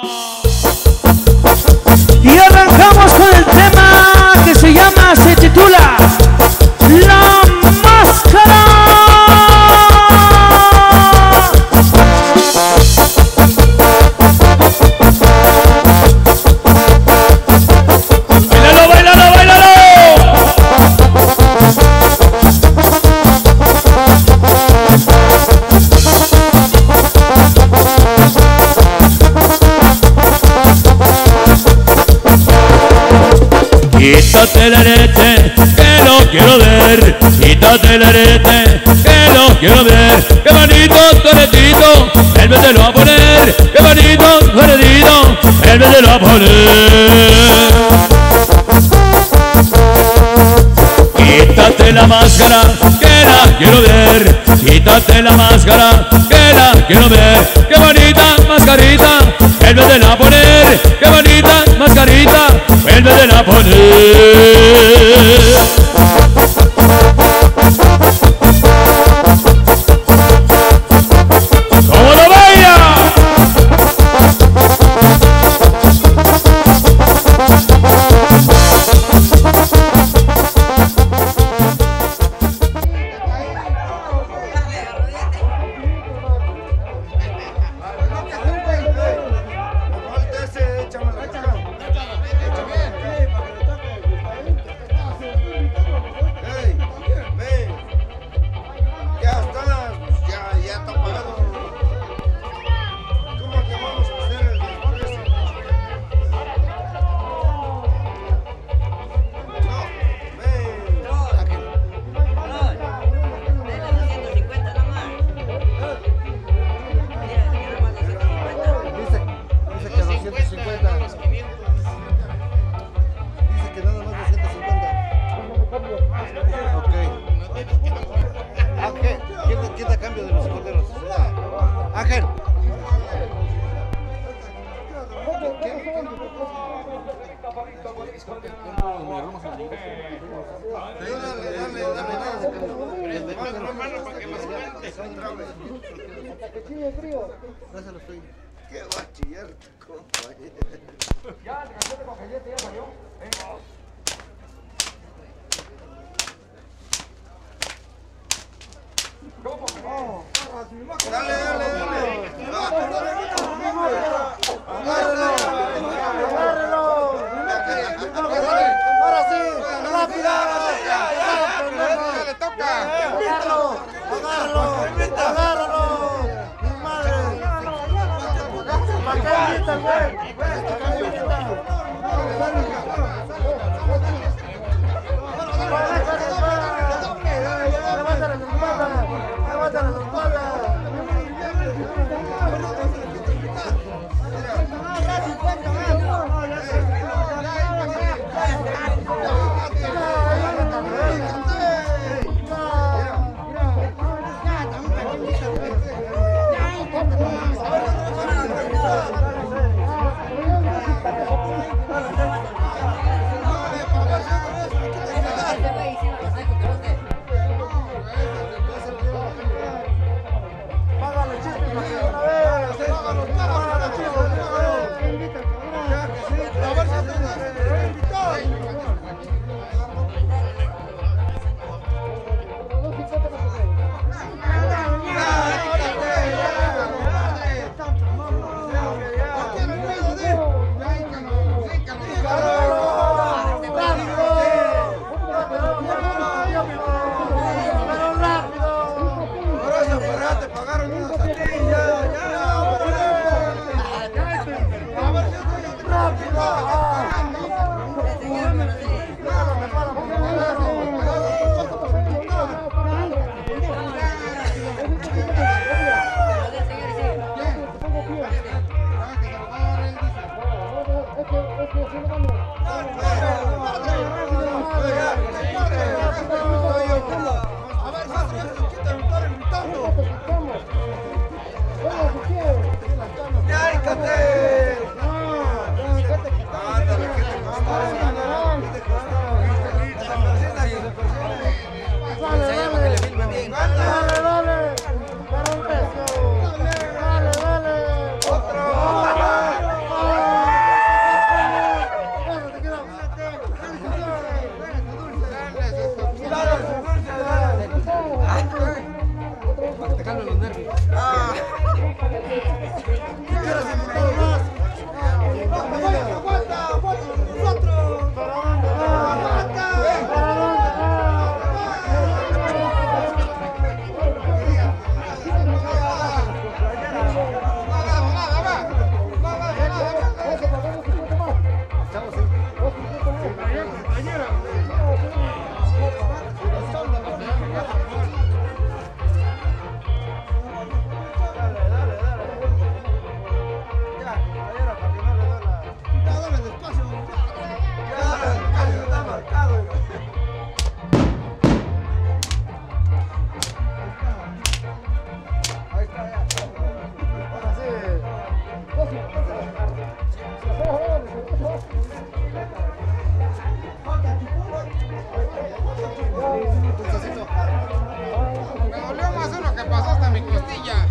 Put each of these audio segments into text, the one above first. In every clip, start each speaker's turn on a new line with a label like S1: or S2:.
S1: Y arrancamos con el tema que se titula La Máscara. ¡Bailalo, bailalo, bailalo! Quítate el arete, que lo quiero ver. Quítate el arete, que lo quiero ver. Qué bonito tu aretito, él me te lo va a poner. Qué bonito tu aretito, él me te lo va a poner. Quítate la máscara, que la quiero ver. Quítate la máscara, que la quiero ver. Qué bonita mascarita, él me te la va a poner. Qué bonita mascarita, él me te la va a poner. ¡Cómo lo baila!
S2: Qué bachiller, compañero.
S3: Ya, te cansaste con galleta, ya salió. Venga. ¿Cómo?
S2: Dale, dale, dale.
S4: Ahora sí, rápido.
S2: Le toca.
S4: Agárralo. Mi madre. ¿Para qué gritas, güey?
S2: Está marcado. Ahí está, ya.
S4: Ahora sí.
S2: Me dolió más uno que pasó hasta mi costilla.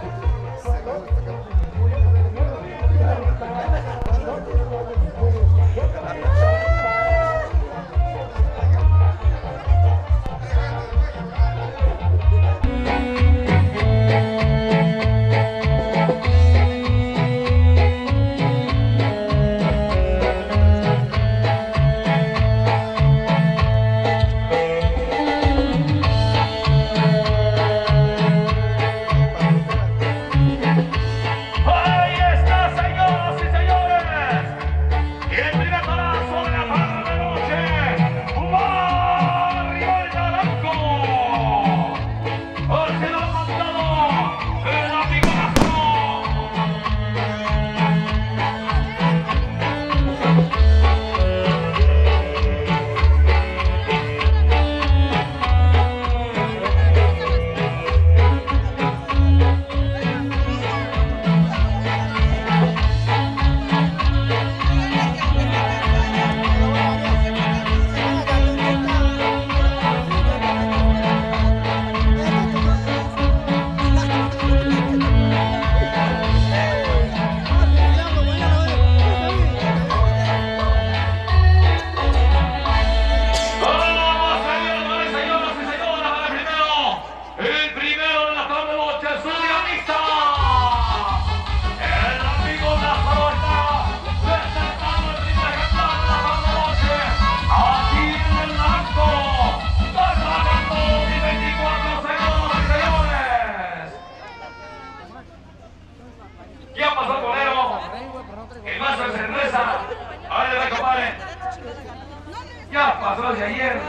S5: Ya pasó de ayer.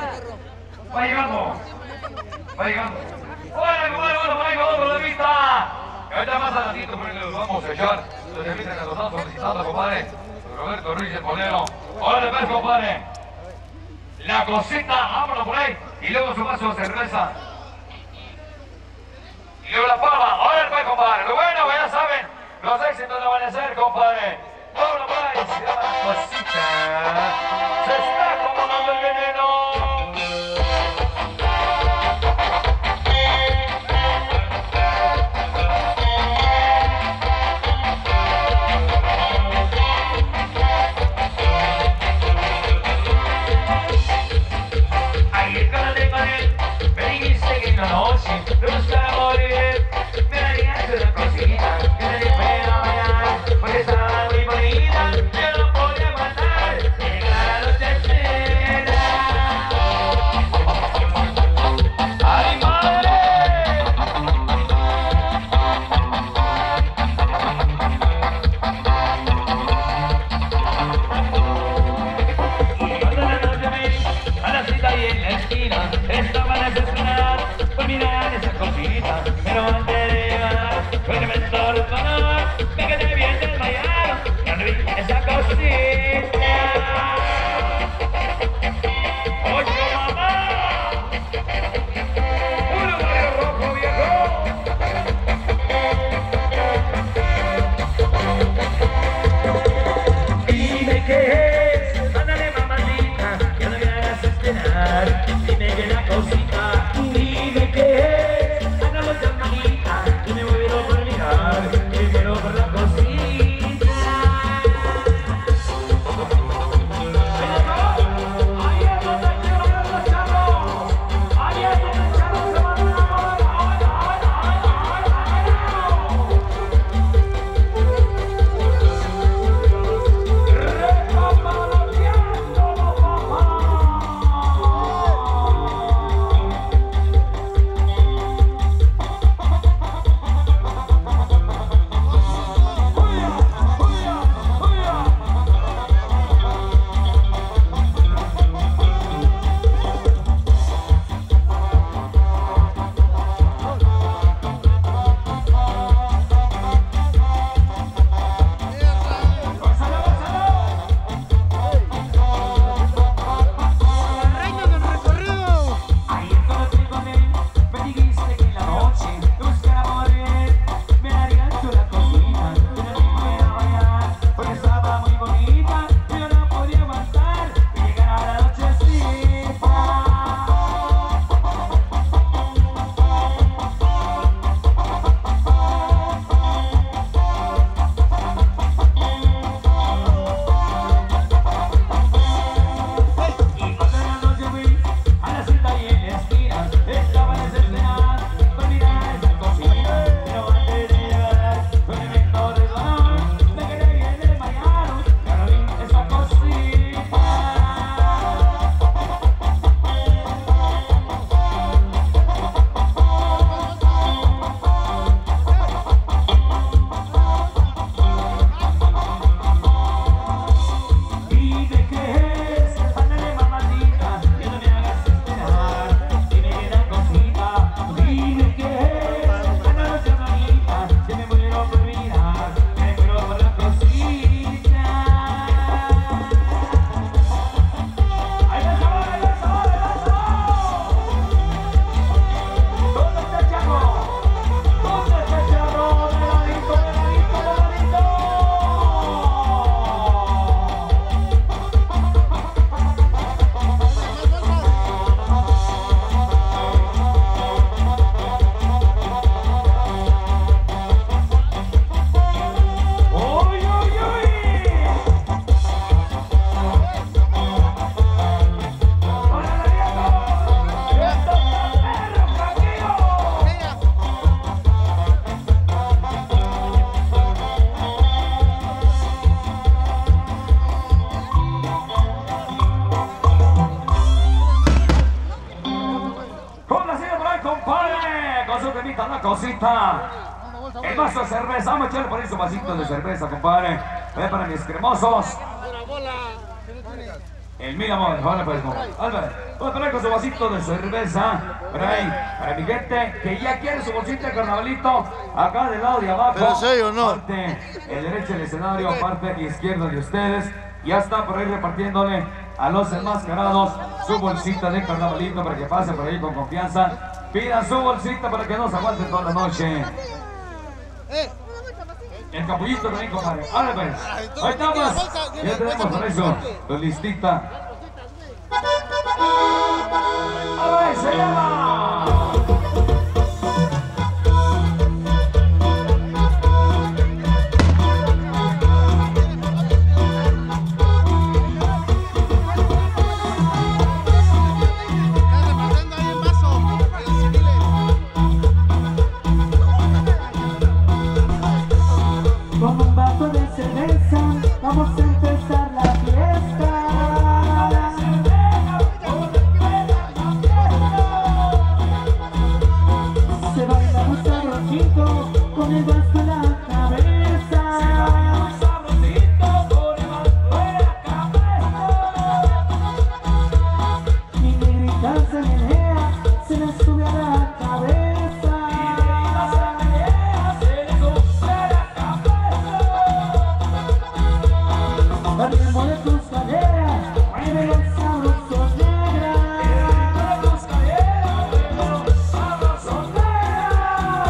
S5: Va llegando. Va llegando. Hola, compadre, bueno, por ahí con otro de vista. Que ahorita más adelantito, porque los vamos a echar. Los de vista que nos están solicitando, compadre. Roberto Ruiz, el bolero. Hola, pues, compadre. La cosita, vámonos por ahí. Y luego su vaso de cerveza. Y luego la pava. Hola, pues, compadre. Lo bueno, ya saben. Los éxitos no van a ser, compadre. Vámonos por ahí. Se llama la cosita. Se está acomodando el veneno. Me gusta morir, me daría una cosita, que me pueda bailar, porque está muy está el vaso de cerveza. Vamos a echarle por ahí su vasito de cerveza, compadre. Ve para mis cremosos. El mil amor, ahora pues, Álvaro, voy a poner con su vasito de cerveza, por ahí, para mi gente que ya quiere su bolsita de carnavalito, acá del lado de abajo,
S4: ¿Pero serio o no?
S5: parte el derecho del escenario, parte izquierda de ustedes, ya está por ahí repartiéndole a los enmascarados su bolsita de carnavalito para que pasen por ahí con confianza, pidan su bolsita para que no se aguanten toda la noche. El capullito también, compadre. Ahora pues, ahí estamos. Ya tenemos por eso, tu listita. ¡A ver, se llama!
S6: Con un vaso de cerveza vamos a empezar la fiesta. Se baila muy sabrosito con el vaso en la cabeza. Mi negrita se menea, se le sube a la cabeza. Al ritmo de tus caderas, mueve los sabrosos negra. Al ritmo de tus caderas, mueve los sabrosos negra.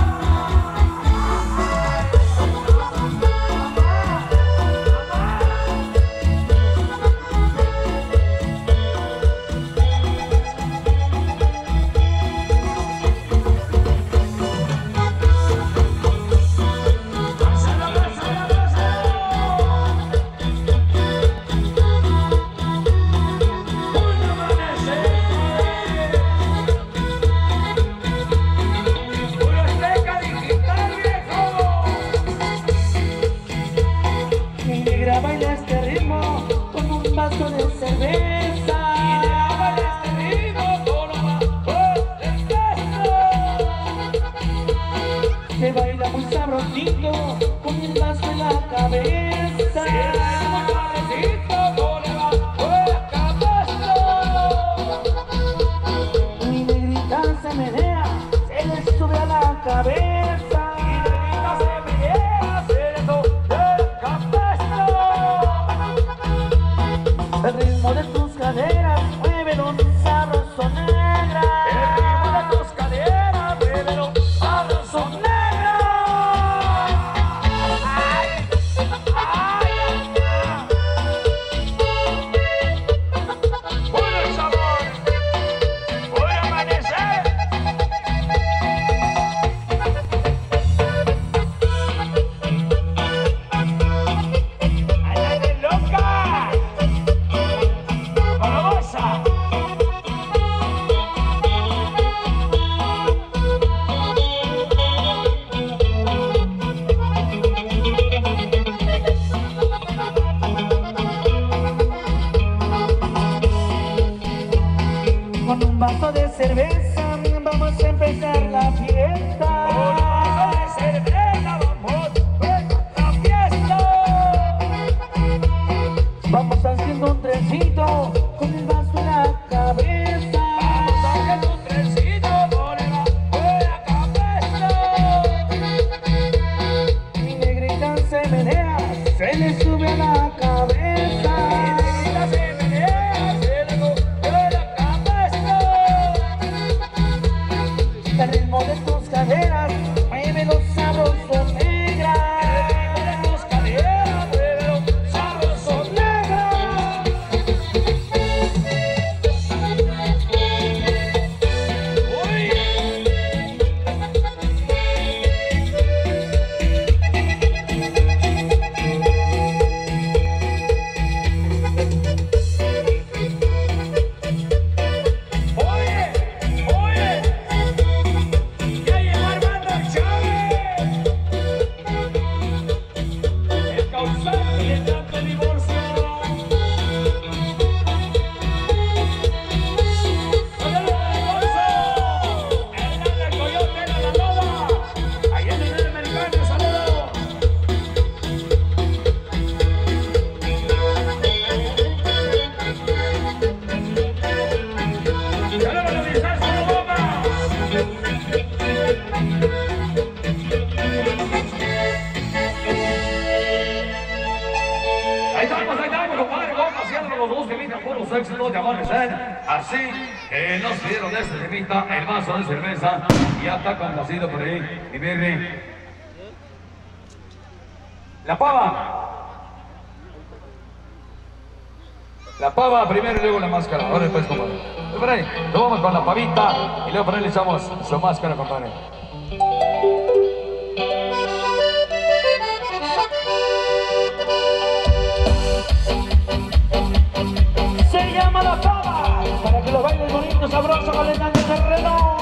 S6: Mi negra baila este ritmo con un vaso de cerveza. Mi negra baila este ritmo con un vaso de cerveza. Se baila muy sabrosito con el vaso en la cabeza. Se baila muy sabrosito con el vaso en la cabeza. Mi negrita se menea, se le sube a la cabeza. Mi negrita se menea, se le sube a la cabeza. El ritmo de tus caderas, muévelo, sabroso negra. El ritmo de tus caderas, muévelo, sabroso negra. Ay, ay, puro sabor, puro amanecer. ¡Ay, de loca! ¡Barbosa! Con un vaso de cerveza vamos a empezar la fiesta. Con un vaso de cerveza vamos a empezar la fiesta. Vamos haciendo un trencito con el vaso en la cabeza. Vamos haciendo un trencito con el vaso en la cabeza. Mi negrita se menea, se le sube a la cabeza. Mi negrita se menea, se le sube a la cabeza. El ritmo de tus caderas, mueve los sabrosos negra. El ritmo de tus caderas, mueve los sabrosos negra. Uy.
S5: los dos que vienen por los éxitos de Amanecer. Así que nos pidieron este temita, el vaso de cerveza. Y ya está complacido por ahí, mi Berry. La pava. La pava primero y luego la máscara. Ahora después, compadre. Por ahí, nos vamos con la pavita y luego por ahí le echamos su máscara, compadre.
S6: Se llama la pava, para que lo bailes bonito, sabroso, calentando el terreno.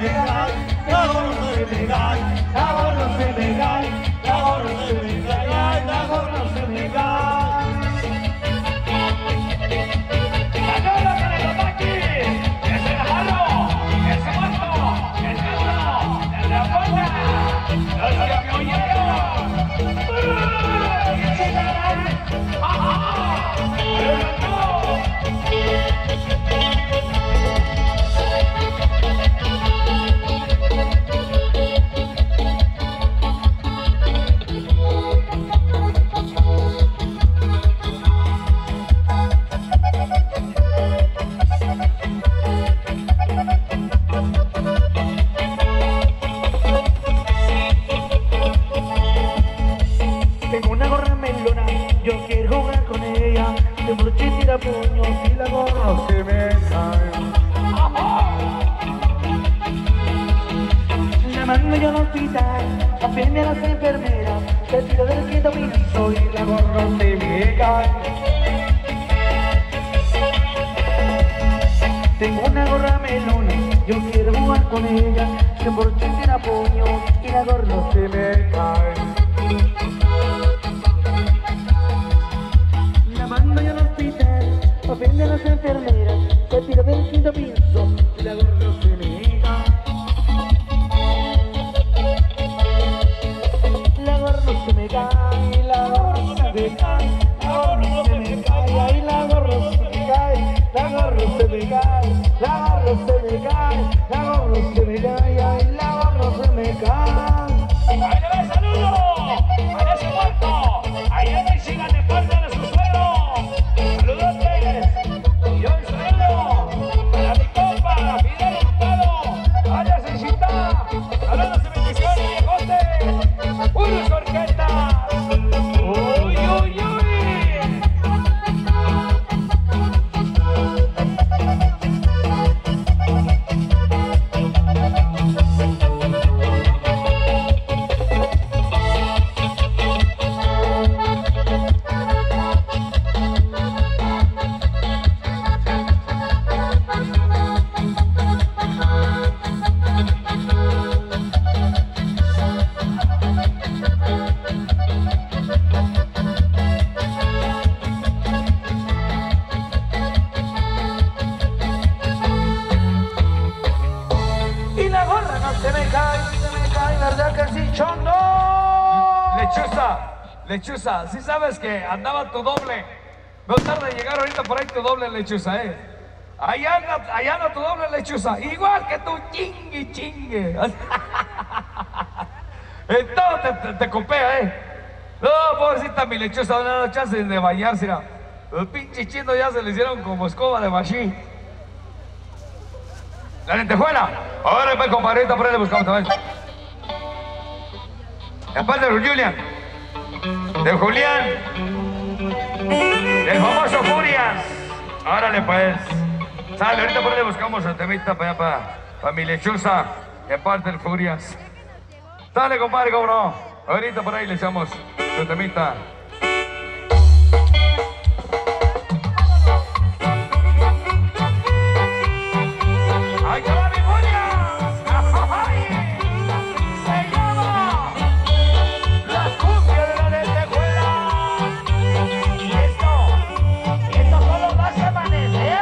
S6: Ahora se me cae, Tengo una gorra melona, yo quiero jugar con ella. De broche y tira puños y la gorra se me cae. La mando yo al hospital, atiende a las enfermeras. Se tira del quinto piso y la gorra se me cae. Tengo una gorra melona, yo quiero jugar con ella. De broche y tira puños y la gorra se me cae. Mando yo al hospital, atiende a las enfermeras, se tira del quinto piso y la gorra se me cae. La gorra se me cae, la gorra se me cae, la gorra se me cae, ahí la gorra se me cae, la gorra se me cae, la gorra se me cae, la gorra se me cae, ahí la gorra se me cae. ¡Ahí le ve saludo! ¡A ese muerto! ¡Ahí le ve sigan de parte de su suelo! ¡Saludotes! Y yo el suelo para mi compa, Fidel Hurtado, alias Encita. ¡Saludos y bendiciones, viejote! ¡Unos orquetas! ¡Uy, uy, uy! ¿Verdad que sí, chondo?
S5: Lechuza, ¿sí sabes que andaba tu doble? No tarda en llegar ahorita por ahí tu doble, Lechuza, Ahí anda tu doble, Lechuza. Igual que tú, chingue. Entonces te copea, No, pobrecita mi Lechuza, no le ha dado chance de bañarse, mira. Los pinches chinos ya se le hicieron como escoba de machín. La lentejuela. Ahora pues, compadrita, por ahí le buscamos también. Aparte de Julián, del famoso Furias. Órale pues. Sale, ahorita por ahí le buscamos el temita para mi Lechuza, de parte del Furias. Dale, compadre, cómo no. Ahorita por ahí le echamos su temita. ¡Ahí te va mi Furias! Se llama La Cumbia de la Lentejuela. Y esto solo va a amanecer.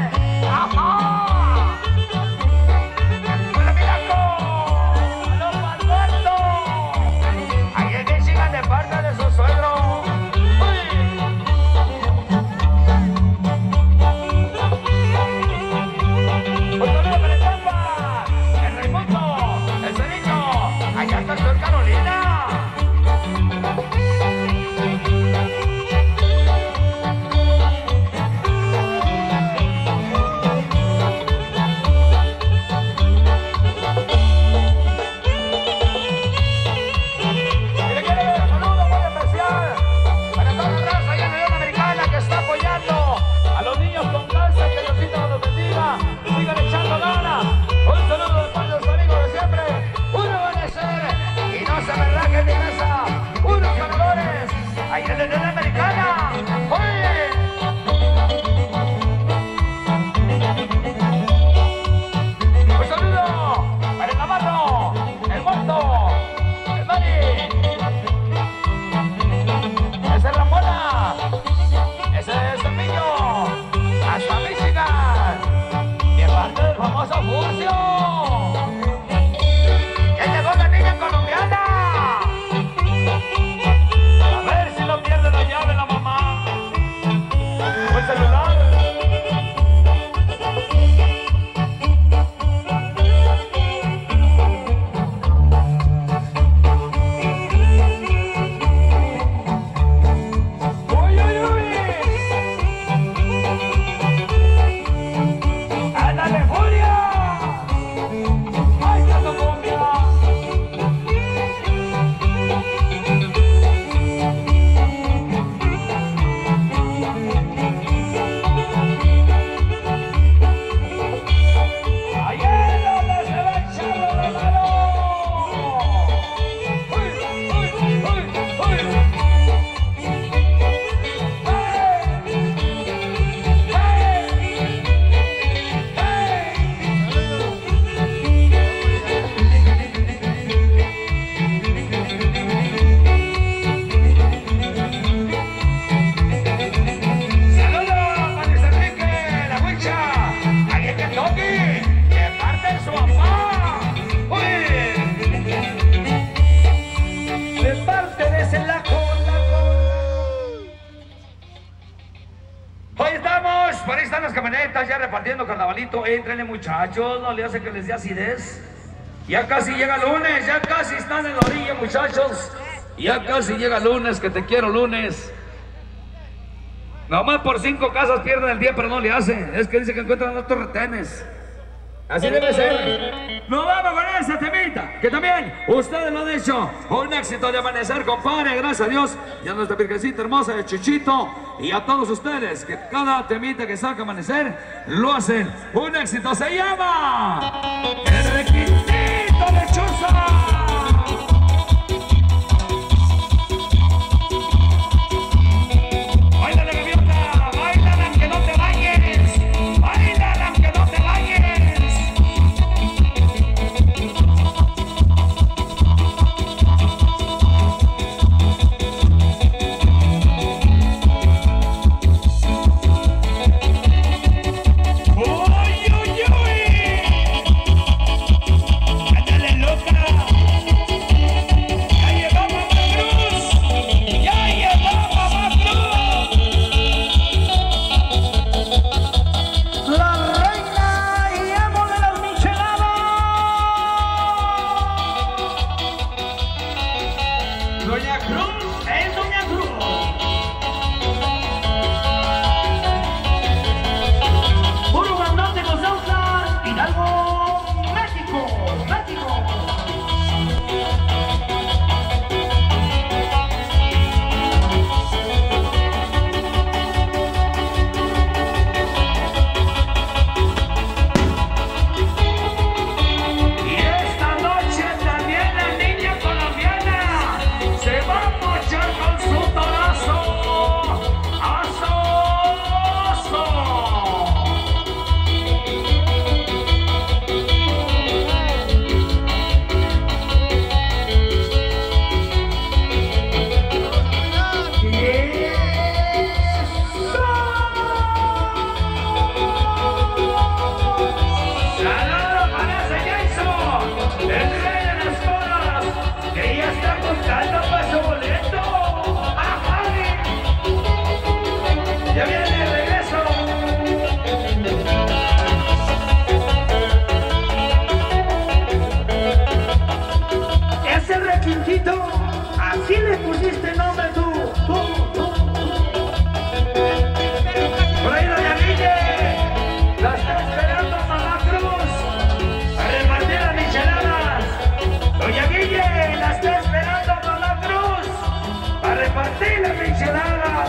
S5: ¡Ajá! ¡Hola, Miraco! ¡Los Malmuertos! Ahí es que sigan de parte de sus suegros. están ya repartiendo carnavalito. Entrenle, muchachos, no le hace que les dé acidez. Ya casi llega lunes, ya casi están en la orilla, muchachos. Ya casi llega lunes, que te quiero lunes. Nomás por 5 casas pierden el día, pero no le hacen. Es que dice que encuentran otros retenes. Así debe ser. Nos vamos con esa temita, que también ustedes lo han hecho. Un éxito de amanecer, compadre, gracias a Dios. Y a nuestra virgencita hermosa de Chuchito. Y a todos ustedes, que cada temita que saca amanecer, lo hacen. Un éxito se llama El Requisito de Chuza.
S6: Así le pusiste nombre tú. Por ahí doña Guille, la está esperando Mamá Cruz a repartir las micheladas. Doña Guille, la está esperando Mamá Cruz a repartir las micheladas.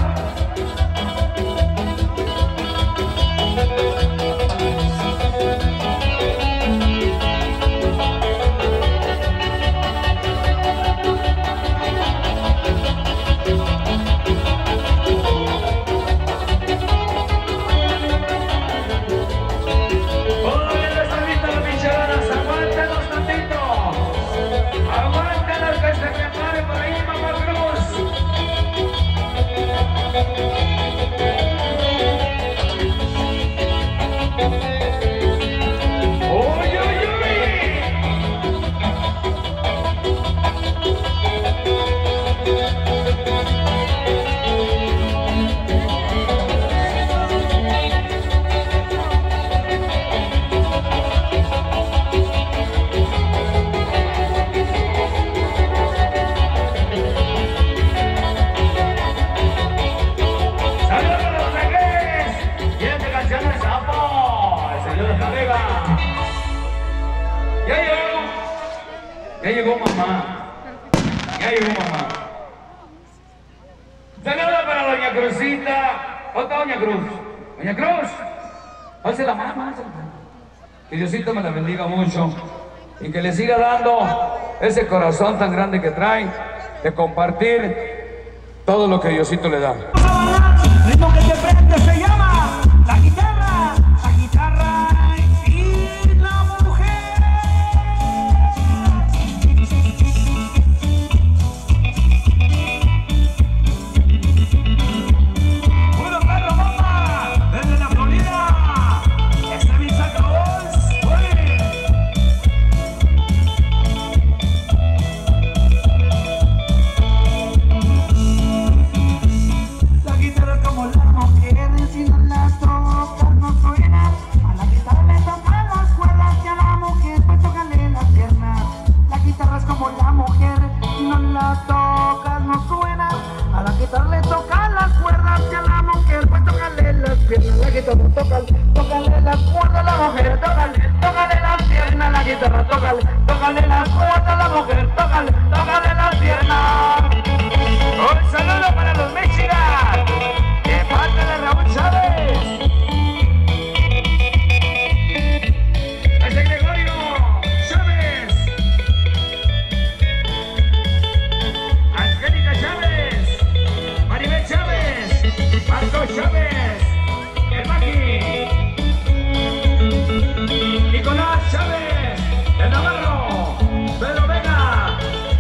S5: Ya llegó mamá. Ya llegó mamá. Saludos para doña Cruzita. ¿Otra doña Cruz? Doña Cruz. Hace la mano. Que Diosito me la bendiga mucho. Y que le siga dando ese corazón tan grande que trae de compartir todo lo que Diosito le da.
S6: El ritmo que te prende se llama la guitarra y la mujer. Puro perro bomba, desde la Florida. Este es mi sacabos. La guitarra como la mujer, no suena. A la guitarra le tocan las cuerdas y a la mujer pues tócale las piernas. La guitarra tócale las cuerdas, a la mujer tócale las piernas. La guitarra tócale las cuerdas, a la mujer tócale las piernas. Un saludo para los Michigan, de parte de Raúl Chávez. Ese Gregorio Chávez, Angélica Chávez, Maribel Chávez, Marco Chávez, el Maqui, Nicolás Chávez, el Navarro, Pedro Vega,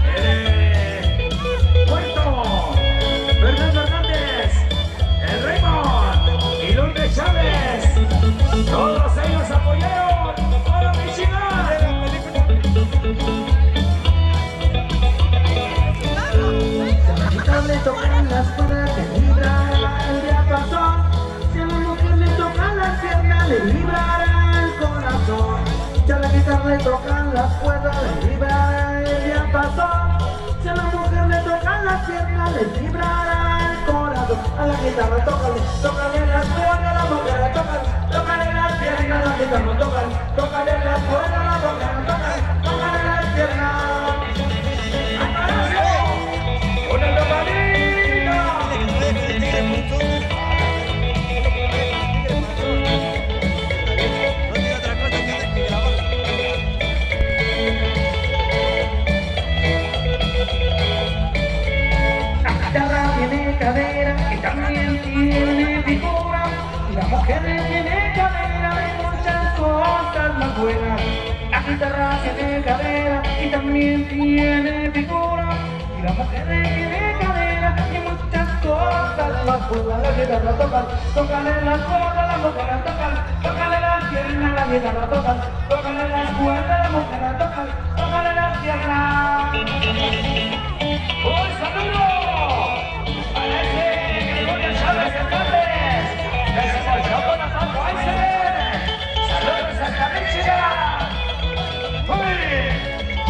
S6: Puerto, Fernando Hernández, el Raymond y Lourdes Chávez. Todos ellos apoyaron a la Michigan. Le tocan las cuerdas, le librará el diapasón. Si a la mujer le tocan las piernas, le librará el corazón. Si a la guitarra le tocan las cuerdas, le librará el diapasón. Si a la mujer le tocan las piernas, le librará el corazón. A la guitarra tócale las cuerdas, a la mujer tócale las piernas. A la guitarra tócale las cuerdas, a la mujer tócale las piernas. ¡Una lamparina! La guitarra tiene cadera y también tiene figura. Y la mujer tiene cadera y muchas cosas más buenas. La guitarra tiene cadera y también tiene figura. La mujer tiene cadera y muchas cosas más buenas. La guitarra tócale las cuerdas, la mujer tócale las piernas. La guitarra tócale las cuerdas, la mujer tócale las piernas. ¡Un saludo para ese Gregorio Chávez Hernández! ¡Que se mochó con Natal Weiser! ¡Saludos hasta Michigan! ¡Uy!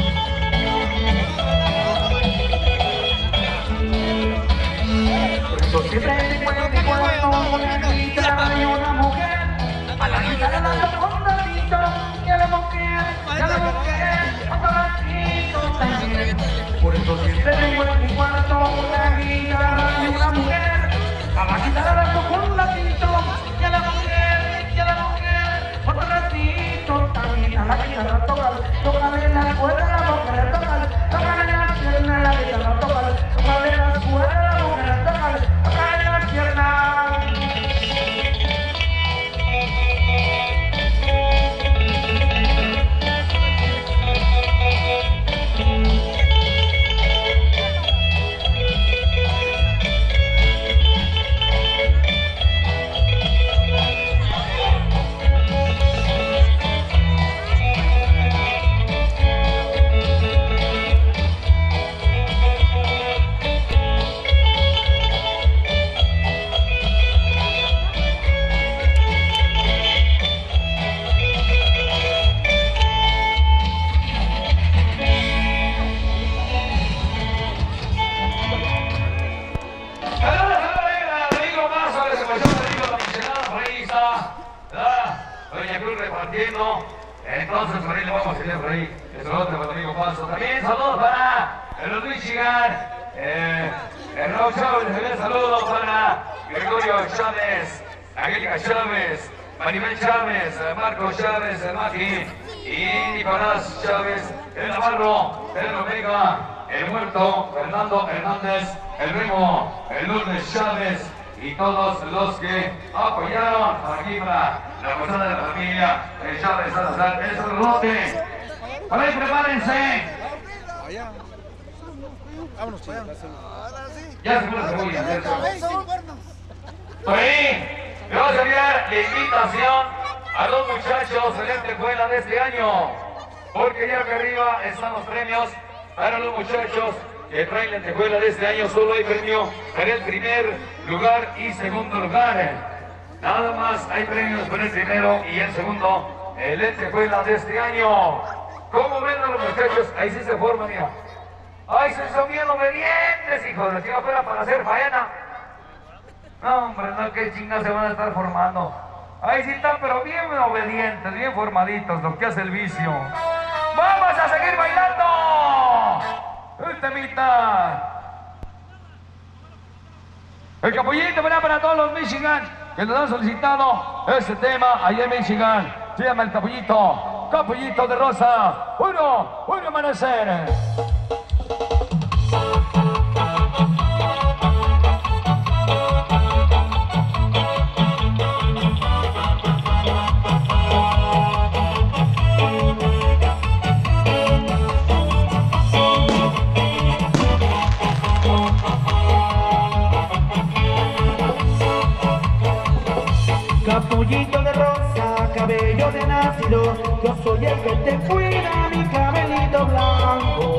S6: Siempre recuerdo cuando una guitarra y una mujer. A la guitarra la toco un ratito y a la mujer otro ratito también. Por eso siempre tengo en mi cuarto una guitarra y una mujer. A la guitarra la toco un ratito y a la mujer otro ratito también. A la guitarra tócale la cuerda, a la mujer tócale la pierna. La guitarra tócale la cuerda, a la mujer tócale la pierna.
S5: Entonces por ahí le vamos a ir por ahí. El saludo para el amigo Paso. También saludos para los Michigan. El Raúl Chávez, también saludos para Gregorio Chávez, Angélica Chávez, Maribel Chávez, Marco Chávez, el Maqui y Nicolás Chávez, el Navarro, Pedro Vega, el Muerto, Fernando Hernández, el Remo, el Lourdes Chávez y todos los que apoyaron aquí para la persona de la familia Chávez Salazar. ¡El saludote! ¡Por ahí prepárense! Ya se fue la cebolla, ¿cierto? Por ahí, vamos a enviar la invitación a los muchachos de la entrejuela de este año, porque ya acá arriba están los premios para los muchachos que traen la entrejuela de este año. Solo hay premio para el primer lugar y segundo lugar. Nada más hay premios para el primero y el segundo en la entrejuela de este año. ¿Cómo ven a los muchachos? Ahí sí se forma, mira. Ay, son bien obedientes, hijo de la chica, fuera para hacer faena. No, hombre, no, qué chingados se van a estar formando. Ahí sí están, pero bien obedientes, bien formaditos, lo que hace el vicio. ¡Vamos a seguir bailando! El temita. El capullito, para todos los Michigan que nos han solicitado este tema allá en Michigan. Se llama el capullito, capullito de rosa. Uno amanecer.
S6: Capullito de rosa, cabello de nacido, yo soy el que te cuida, mi cabellito blanco.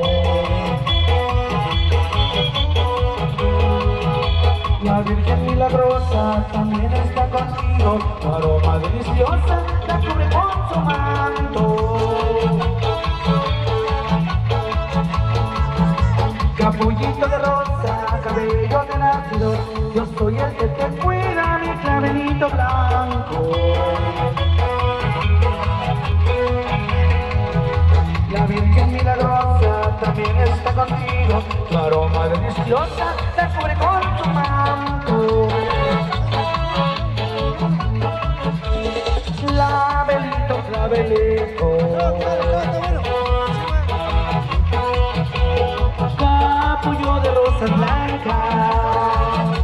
S6: La Virgen milagrosa también está contigo, tu aroma deliciosa la cubre con su manto. Capullito de rosa, cabello de nacido, yo soy el que te cuida, mi clavelito blanco. La Virgen milagrosa también está contigo, tu aroma deliciosa te cubre con su manto. Clavelito, clavelito, capullo de rosas blancas,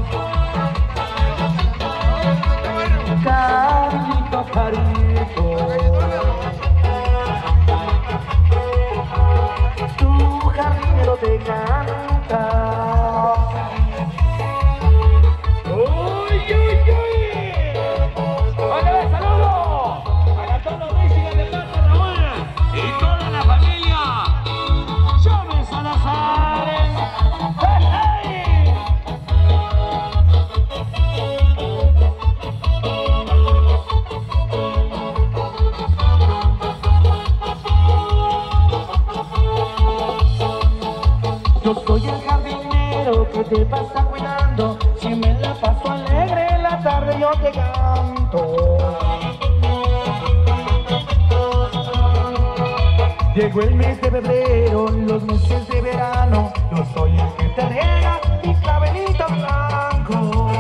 S6: cariñito, cariñito, tu jardinero te canta. ¡Uy, uy, uy! ¡Hola, saludo! Para todos los Michigan de Plaza Raúl y toda la familia. ¡Chávez Salazar! ¡Hey! Yo soy el jardinero que te pasa cuidando, si me la paso alegre en la tarde yo te canto. Llegó el mes de febrero, los meses de verano, yo soy el que te riega mi cabellito blanco.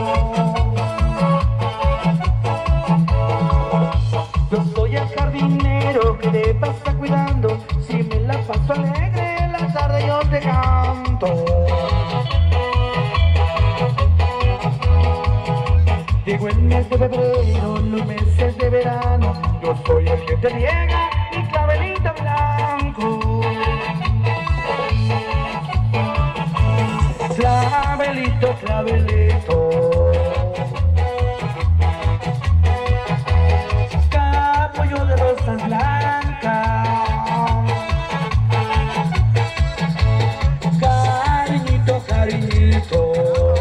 S6: Yo soy el jardinero que te pasa cuidando, si me la paso alegre en la tarde yo te canto. Llegó el mes de febrero, los meses de verano, yo soy el que te riega mi clavelito blanco. Clavelito, clavelito, capullo de rosas blancas, cariñito, cariñito,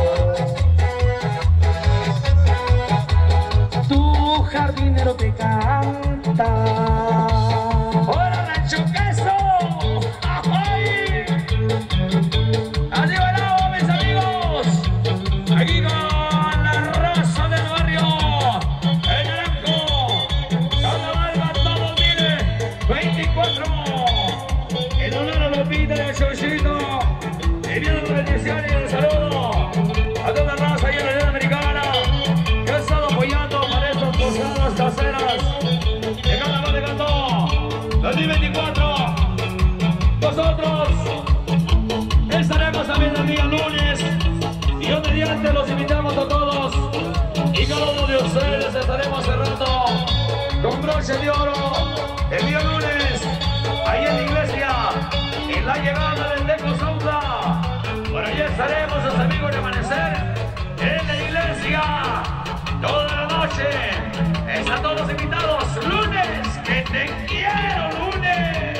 S6: tu jardinero te canta. ¡Hola, Rancho Queso! ¡Ay! ¡Arriba el agua, mis amigos! Aquí con la raza del barrio, el Naranjo, Carnaval, todos, mire, 24. En honor a Lupita de Chochito, enviando bendiciones y el saludo a toda la raza ahí en la Unión Americana que ha estado apoyando para estas posadas caseras de Carnaval de Cantón 2024. Nosotros estaremos también el día lunes y yo mediante los invitamos a todos y cada uno de ustedes estaremos cerrando con broche de oro el día lunes ahí en la iglesia, en la llegada del Teco Sauda. Por allá estaremos los amigos de amanecer en la iglesia toda la noche. Están todos invitados. Lunes, que te quiero, lunes.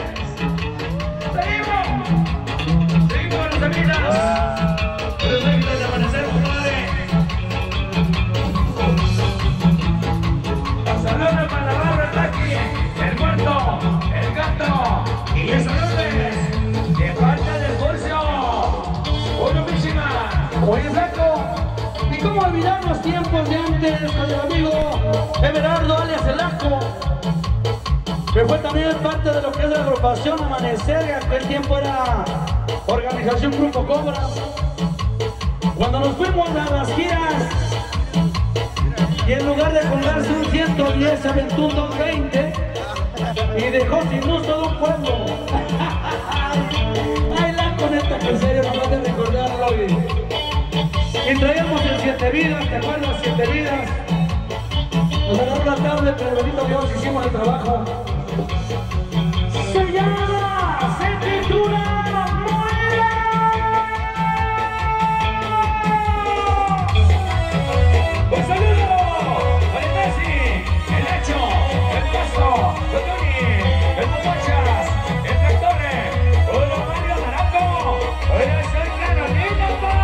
S6: Seguimos con los amigas. Los amigos de amanecer, compadre. Saludos para la barra, el Taki, el muerto, el gato y el saludos de parte del Furcio. Oye, flaco, ¿y cómo olvidar los tiempos de antes con el amigo Everardo alias El Asco? Que fue también parte de lo que es la agrupación Amanecer, que aquel tiempo era organización Grupo Cobra. Cuando nos fuimos a las giras, y en lugar de colgarse un 110 se aventó un 220 y dejó sin luz todo un pueblo. Ay, la conecta que en serio nomás de recordarlo. Y traíamos el 7 vidas, ¿te acuerdas? 7 vidas. Nos agarró la tarde, pero bendito Dios hicimos el trabajo. Se llama, se titula Morena. Un saludo para el Messi, el Hecho, el Castro, el Tony, el Mopochas, el Tractore, el Mario Naranjo, el Soy Carolina,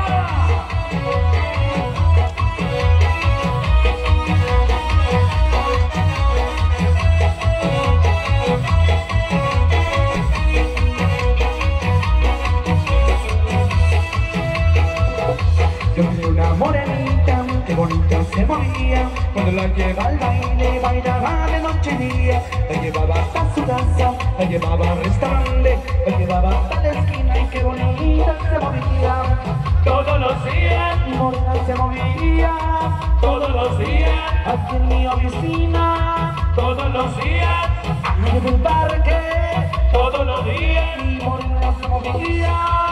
S6: yo vi una morenita, qué bonita se movía. Cuando la lleva al baile, bailaba de noche y día. La llevaba hasta su casa, la llevaba al restaurante, la llevaba hasta la esquina y qué bonita se movía. Todos los días, mi morena se movía. Todos los días, aquí en mi oficina. Todos los días, aquí en el parque. Todos los días, mi morena se movía.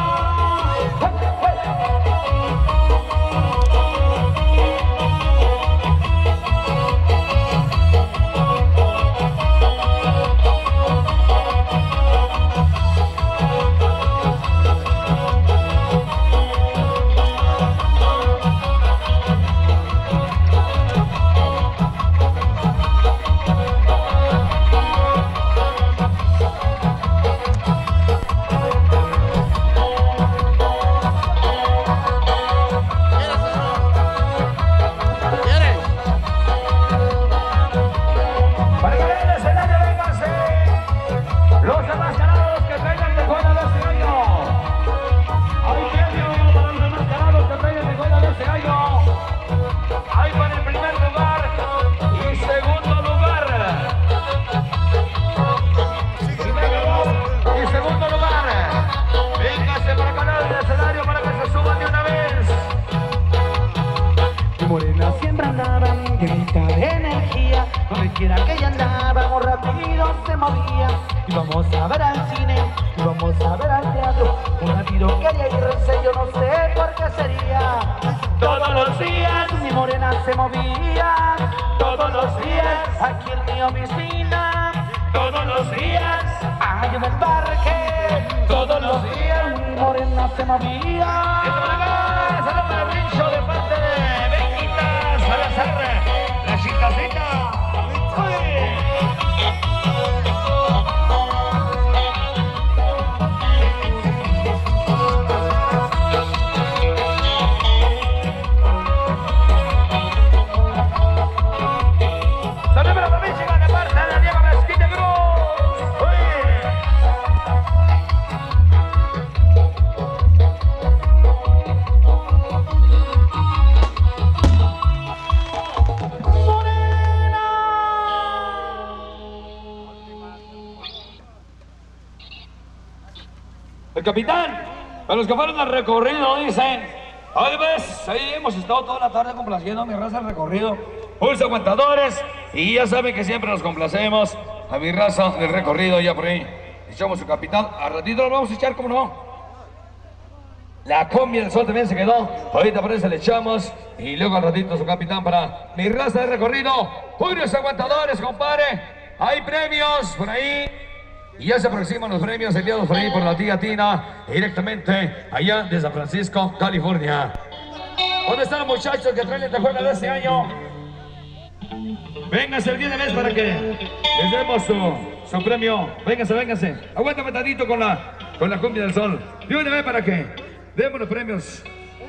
S6: Quiera que ella andábamos rápido se movía. Íbamos a ver al cine, íbamos a ver al teatro. Un rápido quería irse, yo no sé por qué sería. Todos los días mi morena se movía. Todos los días aquí en mi oficina. Todos los días allá en el parque. Todos los días mi morena se movía. Y por acá, saludos para Brincho de parte de Bequita Salazar, la chicasita. El capitán, para los que fueron al recorrido, dicen, ay, ves, ahí hemos estado toda la tarde complaciendo a mi raza al recorrido. Pulso aguantadores, y ya saben que siempre nos complacemos a mi raza del recorrido, ya por ahí. Echamos su capitán, a ratito lo vamos a echar, como no. La cumbia del sol también se quedó, ahorita por eso le echamos, y luego al ratito su capitán para mi raza del recorrido. Pulso aguantadores, compadre, hay premios por ahí. Y ya se aproximan los premios enviados por ahí por la tía Tina, directamente allá de San Francisco, California. ¿Dónde están los muchachos que traen la juega de este año? Vénganse el día de mes para que les demos su premio. Vénganse, vénganse. Aguántame tantito con la cumbia del sol. De una vez para que demos los premios.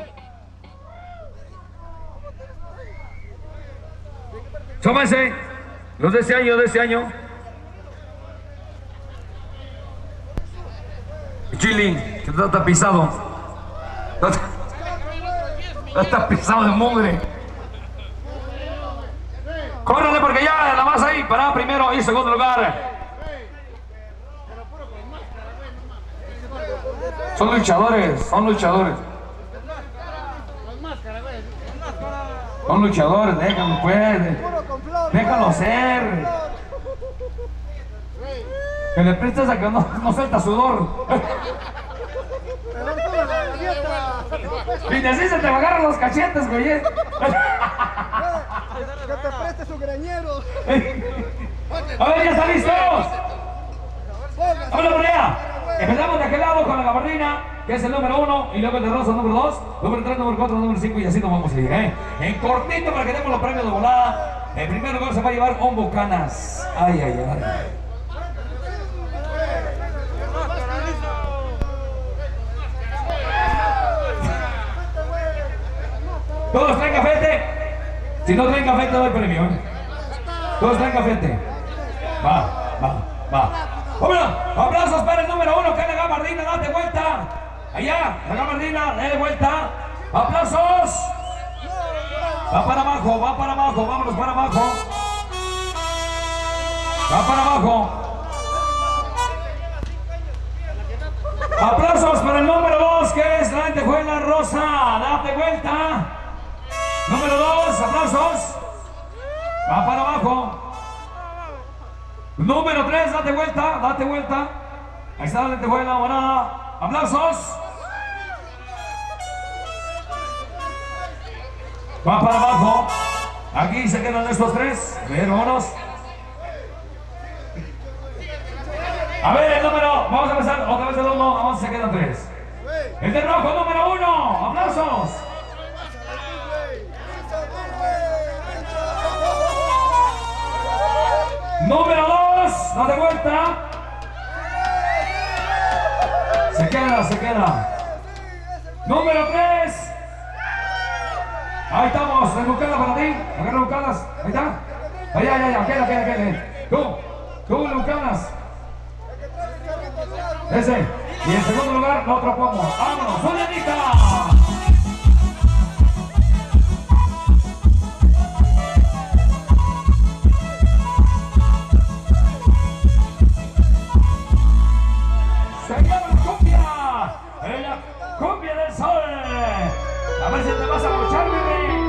S6: Súmense los de este año. Chile, que está tapizado.
S5: Está pisado de mugre. Córrele porque ya la más ahí para primero y segundo lugar. Son luchadores, son luchadores. Son luchadores, déjalo pues. Déjalo ser. Que le prestes a que no suelta sudor. Y así se te agarran los cachetes, güey.
S3: Que te preste su greñero.
S5: A ver, ya están listos. Vamos por allá. Empezamos de aquel lado con la gabardina, que es el número 1, y luego el de rosa, número 2, número 3, número 4, número 5, y así nos vamos a ir, En cortito para que demos los premios de volada. En primer lugar se va a llevar un Bucanas. Ay, ay, ay. Todos traen cafete. Si no traen café, te doy premio, Todos traen cafete. Va. ¡Vámonos! ¡Aplausos para el número 1, que es la gabardina! ¡Date vuelta! Allá, la gabardina, dale vuelta. ¡Aplausos! Va para abajo, vámonos para abajo. Va para abajo. Aplausos para el número 2, que es la lentejuela rosa. Date vuelta. Número 2, aplausos. Va para abajo. Número 3, date vuelta. Ahí está la lentejuela morada. Aplausos. Va para abajo. Aquí se quedan estos 3. A ver, vámonos. A ver, el número. Vamos a empezar otra vez el 1. Vamos, se quedan 3. El de rojo, número 1. Aplausos. Número 2, date vuelta. Se queda. Número 3. Ahí estamos, en Bucanas para ti. Agarra Bucanas. Ahí está. Allá, queda. Tú, Bucanas. Ese. Y en segundo lugar, lo otro pongo. ¡Vámonos! ¡Julianita! Cumbia del sol. A ver si te vas a luchar, bebé.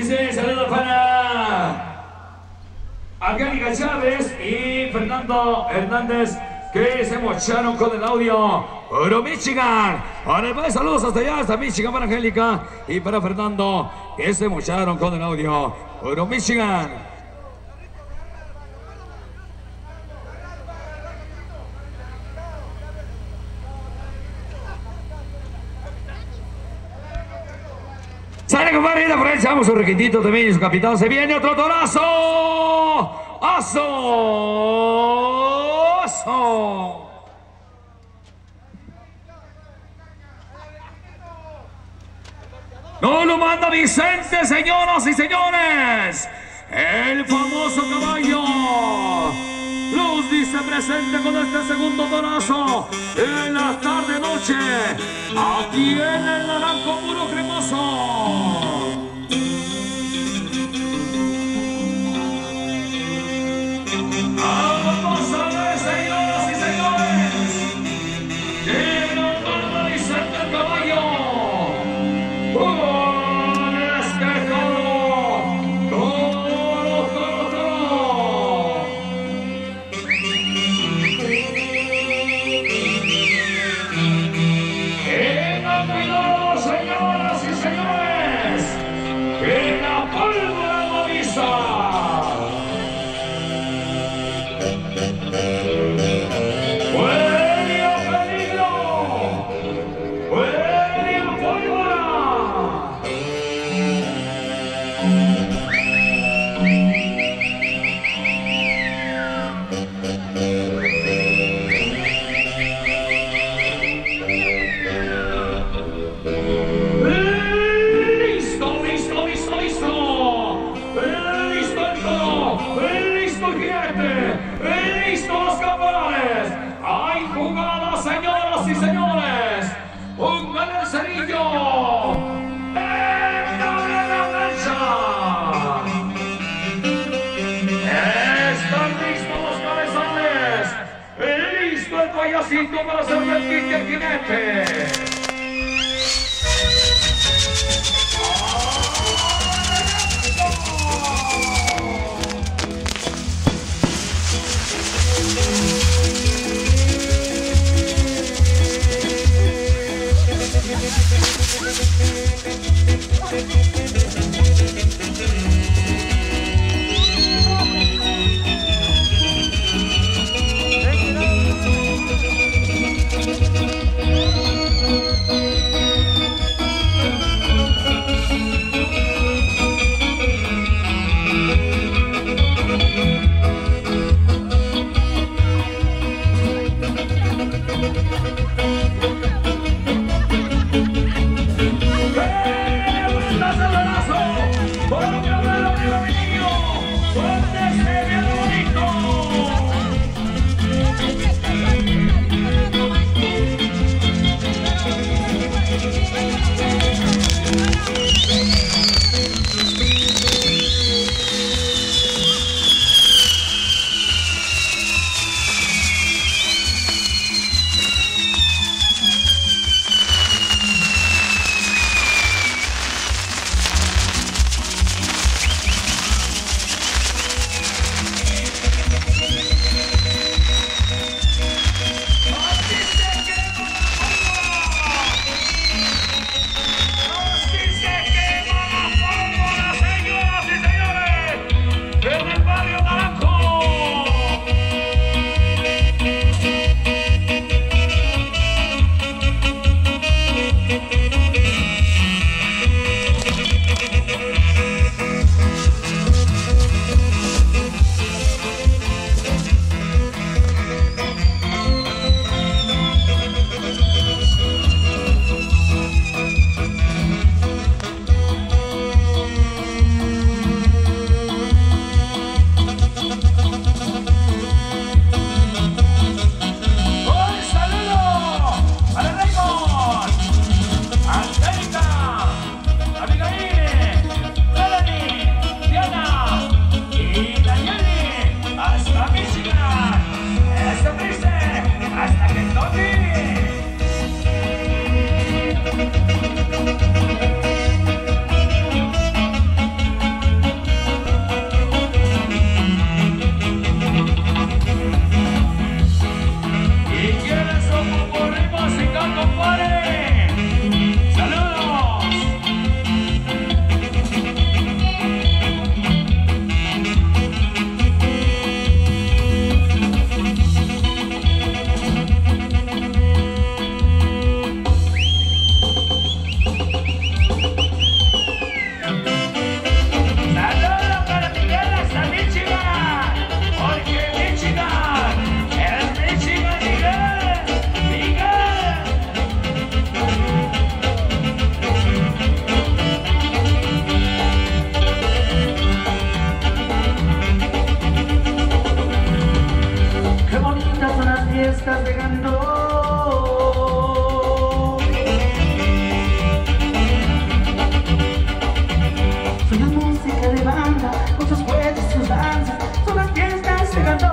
S5: Dice, saludos para Angélica Chávez y Fernando Hernández, que se mocharon con el audio. Puro Michigan. Ahora, saludos hasta allá, hasta Michigan para Angélica y para Fernando, que se mocharon con el audio. Puro Michigan. Sale, compadre, por ahí echamos un requintito también y su capitán. Se viene otro torazo. ¡Aso! ¡Aso! No lo manda Vicente, señoras y señores. El famoso caballo. Luz dice presente con este segundo torazo en la tarde-noche. Aquí en el Naranjo Puro Cremoso. Vamos a ver, señoras y señores. Llega con Vicente el caballo. Para hacerle el pique al jinete.
S6: estás dejando. Soy la música de banda, con sus juegos, sus danzas, son las fiestas llegando.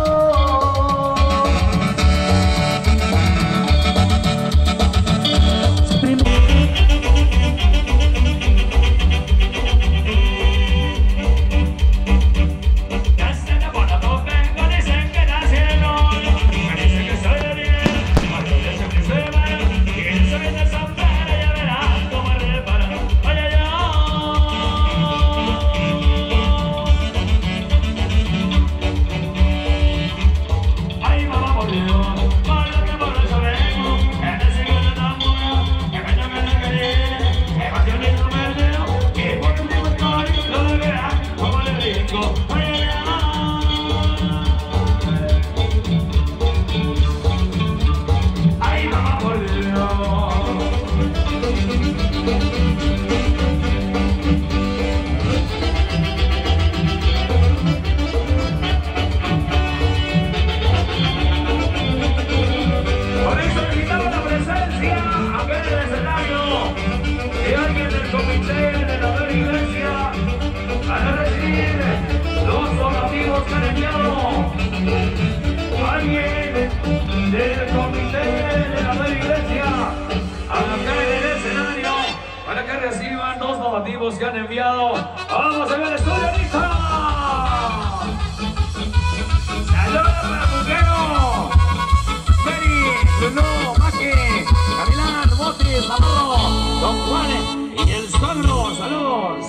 S6: Del comité de la nueva iglesia a la calle del escenario para que reciban dos donativos que han enviado. ¡Vamos a ver el estudio, listo! ¡Saludos para Buquero! Mary, Bruno, Maki, Gavilán, Botis, Navarro, Don Juan y el Sogro. ¡Saludos!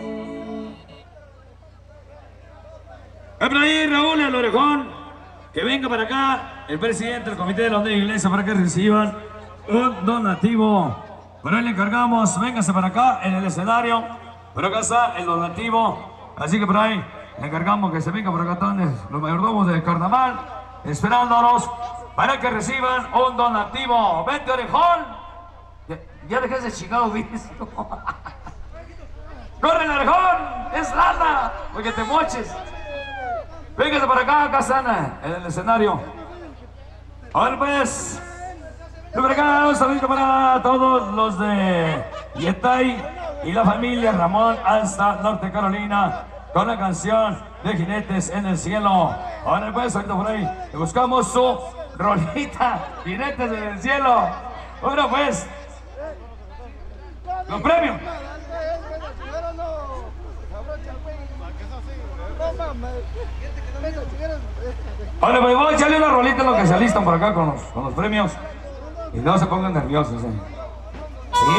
S6: Ven por ahí, Raúl, el orejón. Que venga para acá el presidente del comité de la nueva iglesia para que reciban un donativo. Por ahí le encargamos, véngase para acá en el escenario. Por acá está el donativo. Así que por ahí le encargamos que se venga por acá todos los mayordomos del carnaval, esperándonos para que reciban un donativo. Vente, orejón. Ya dejé ese chingado visto. ¡Corre el orejón! ¡Es lana! Porque te moches. Véngase para acá, Casana, en el escenario. Ahora pues, por acá un saludo para todos los de Yetay y la familia Ramón hasta Norte Carolina con la canción de Jinetes en el Cielo. Ahora pues, ahorita por ahí, buscamos su rolita, Jinetes en el Cielo. Ahora pues, los premios. Ahora pues voy a echarle una rolita en lo que se alistan por acá con los premios. Y no se pongan nerviosos, Sí,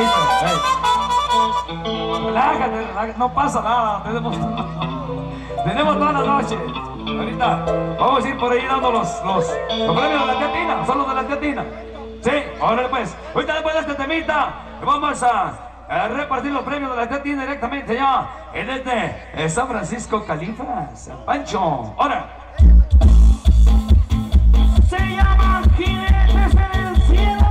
S6: relájate, no pasa nada. Tenemos toda la noche. Ahorita vamos a ir por ahí dando los premios de la tía Tina. Son los de la tía Tina. Sí, ahora pues, ahorita después de este temita vamos a repartir los premios de la tía Tina directamente ya en este San Francisco Califa, San Pancho. Ahora se llama Jinetes en el Cielo.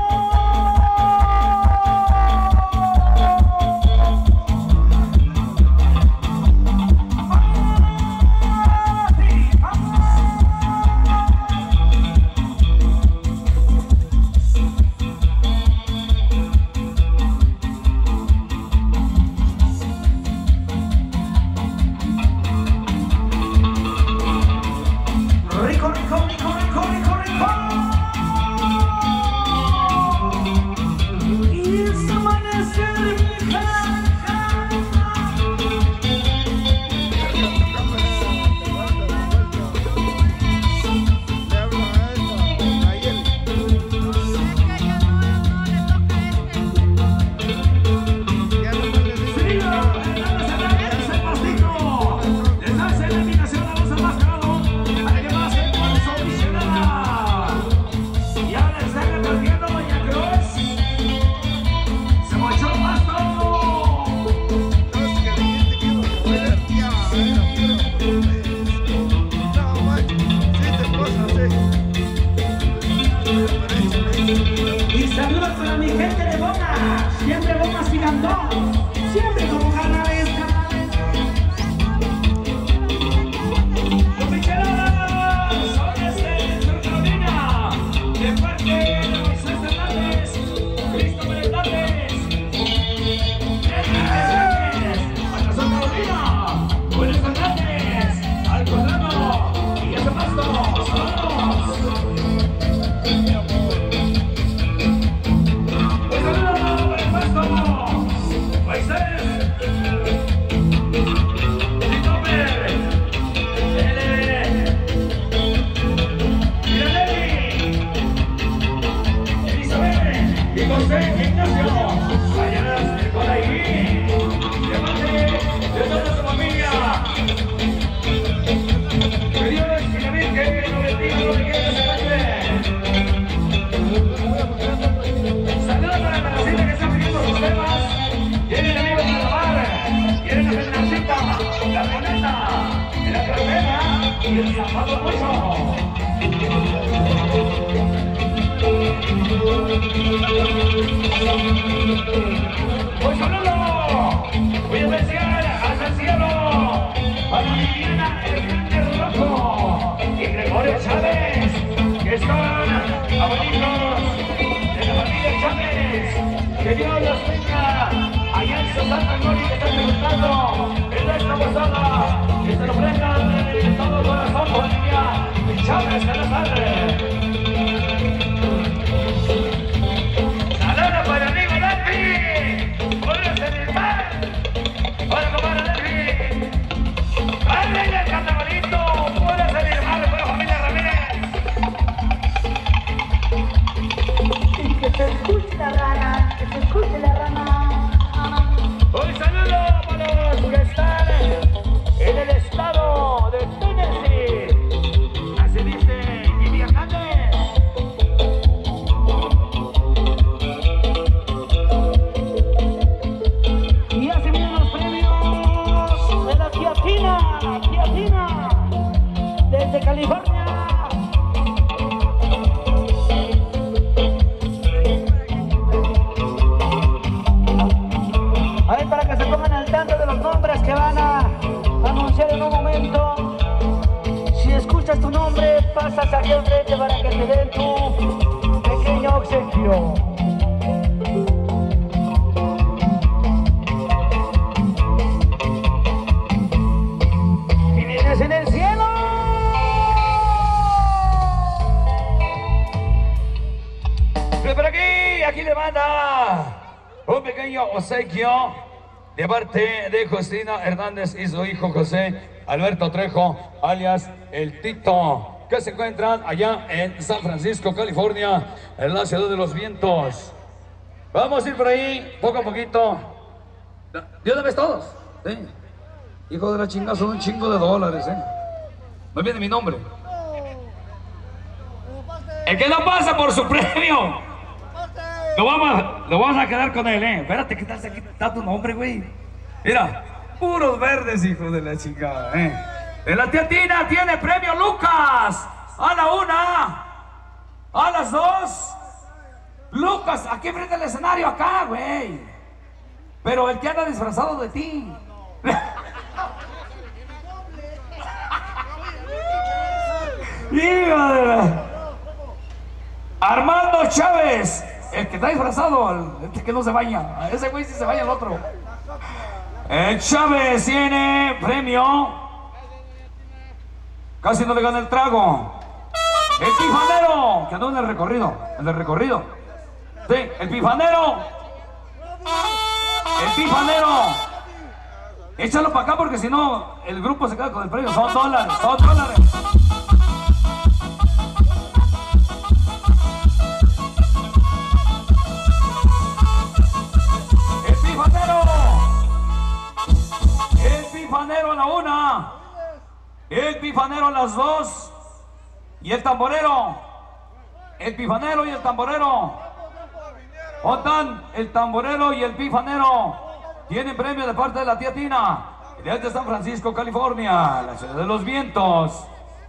S5: Pues saludo, voy a especial hasta el cielo, para Viviana el Grande Rojo y Gregorio Chávez, que son abuelitos de la familia Chávez. Que Dios los tenga allá en su santa gloria que están disfrutando en esta posada. Que se lo prendan de todo corazón, familia Chávez de la sangre. ¡Saludos para amigo Delfi! ¡Hola, Senegal! ¡Hola, compadre Delfi! ¡Padre del carnavalito! ¡Hola, Senegal! ¡Hola, familia Ramírez!
S6: Y que se escuche la rana, que se escuche la rana.
S5: Un saludo para los que están en el estado de Tennessee. Así dice Jimmy Hernández.
S6: Y ya se vienen los premios de la tía Tina, desde California. A ver, para que se pongan al tanto de los nombres que van a anunciar en un momento. Si escuchas tu nombre, pasas aquí al frente para que te den tu pequeño obsequio. Y vienes en el cielo.
S5: Pues por aquí le manda un pequeño obsequio de parte de Justina Hernández y su hijo José Alberto Trejo, alias El Tito, que se encuentran allá en San Francisco, California, en la ciudad de los vientos. Vamos a ir por ahí, poco a poquito. ¿De una vez todos? ¿Sí? Hijo de la chingada, son un chingo de dólares, ¿eh? No viene mi nombre. El que no pasa por su premio, lo vamos a quedar con él, ¿eh? Espérate, ¿qué tal si aquí está tu nombre, güey? Mira, puros verdes, hijo de la chingada, ¿eh? En la tía Tina tiene premio Lucas. A la una, a las dos. Lucas, aquí frente al escenario, acá, güey. Pero el que anda disfrazado de ti. Hijo de la... Armando Chávez. El que está disfrazado, el que no se baña. Ese güey sí se baña, el otro. El Chávez tiene premio. Casi no le gana el trago. El Pifanero, que andó en el recorrido. El del recorrido. Sí, el Pifanero. El Pifanero. Échalo para acá porque si no, el grupo se queda con el premio. Son dólares, son dólares. El Pifanero a la una, el Pifanero a las dos y el tamborero. El Pifanero y el tamborero. Votan el tamborero y el Pifanero. Tienen premio de parte de la tía Tina, de San Francisco, California, la ciudad de los vientos.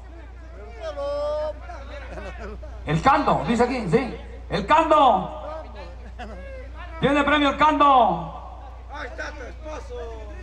S5: El Cando, dice aquí, sí. El Cando. Tiene premio el Cando.
S2: Ahí está tu esposo.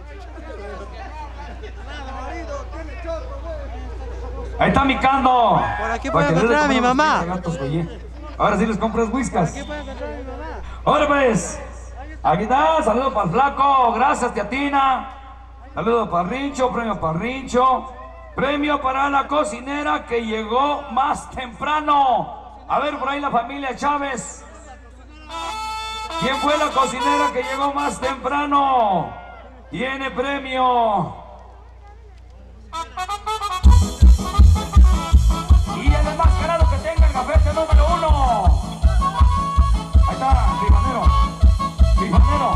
S2: Nada, marido, tiene chorro, güey.
S5: Ahí está mi Cando.
S4: Por aquí puede encontrar a mi mamá.
S5: Ahora sí les compras whiskas. Ahora pues, aquí está, saludo para el flaco, gracias tía Tina. Saludo para Rincho, premio para Rincho. Premio para la cocinera que llegó más temprano. A ver por ahí la familia Chávez. ¿Quién fue la cocinera que llegó más temprano? Tiene premio. Y el enmascarado que tenga el gafete número 1. Ahí está, Pifanero. Pifanero.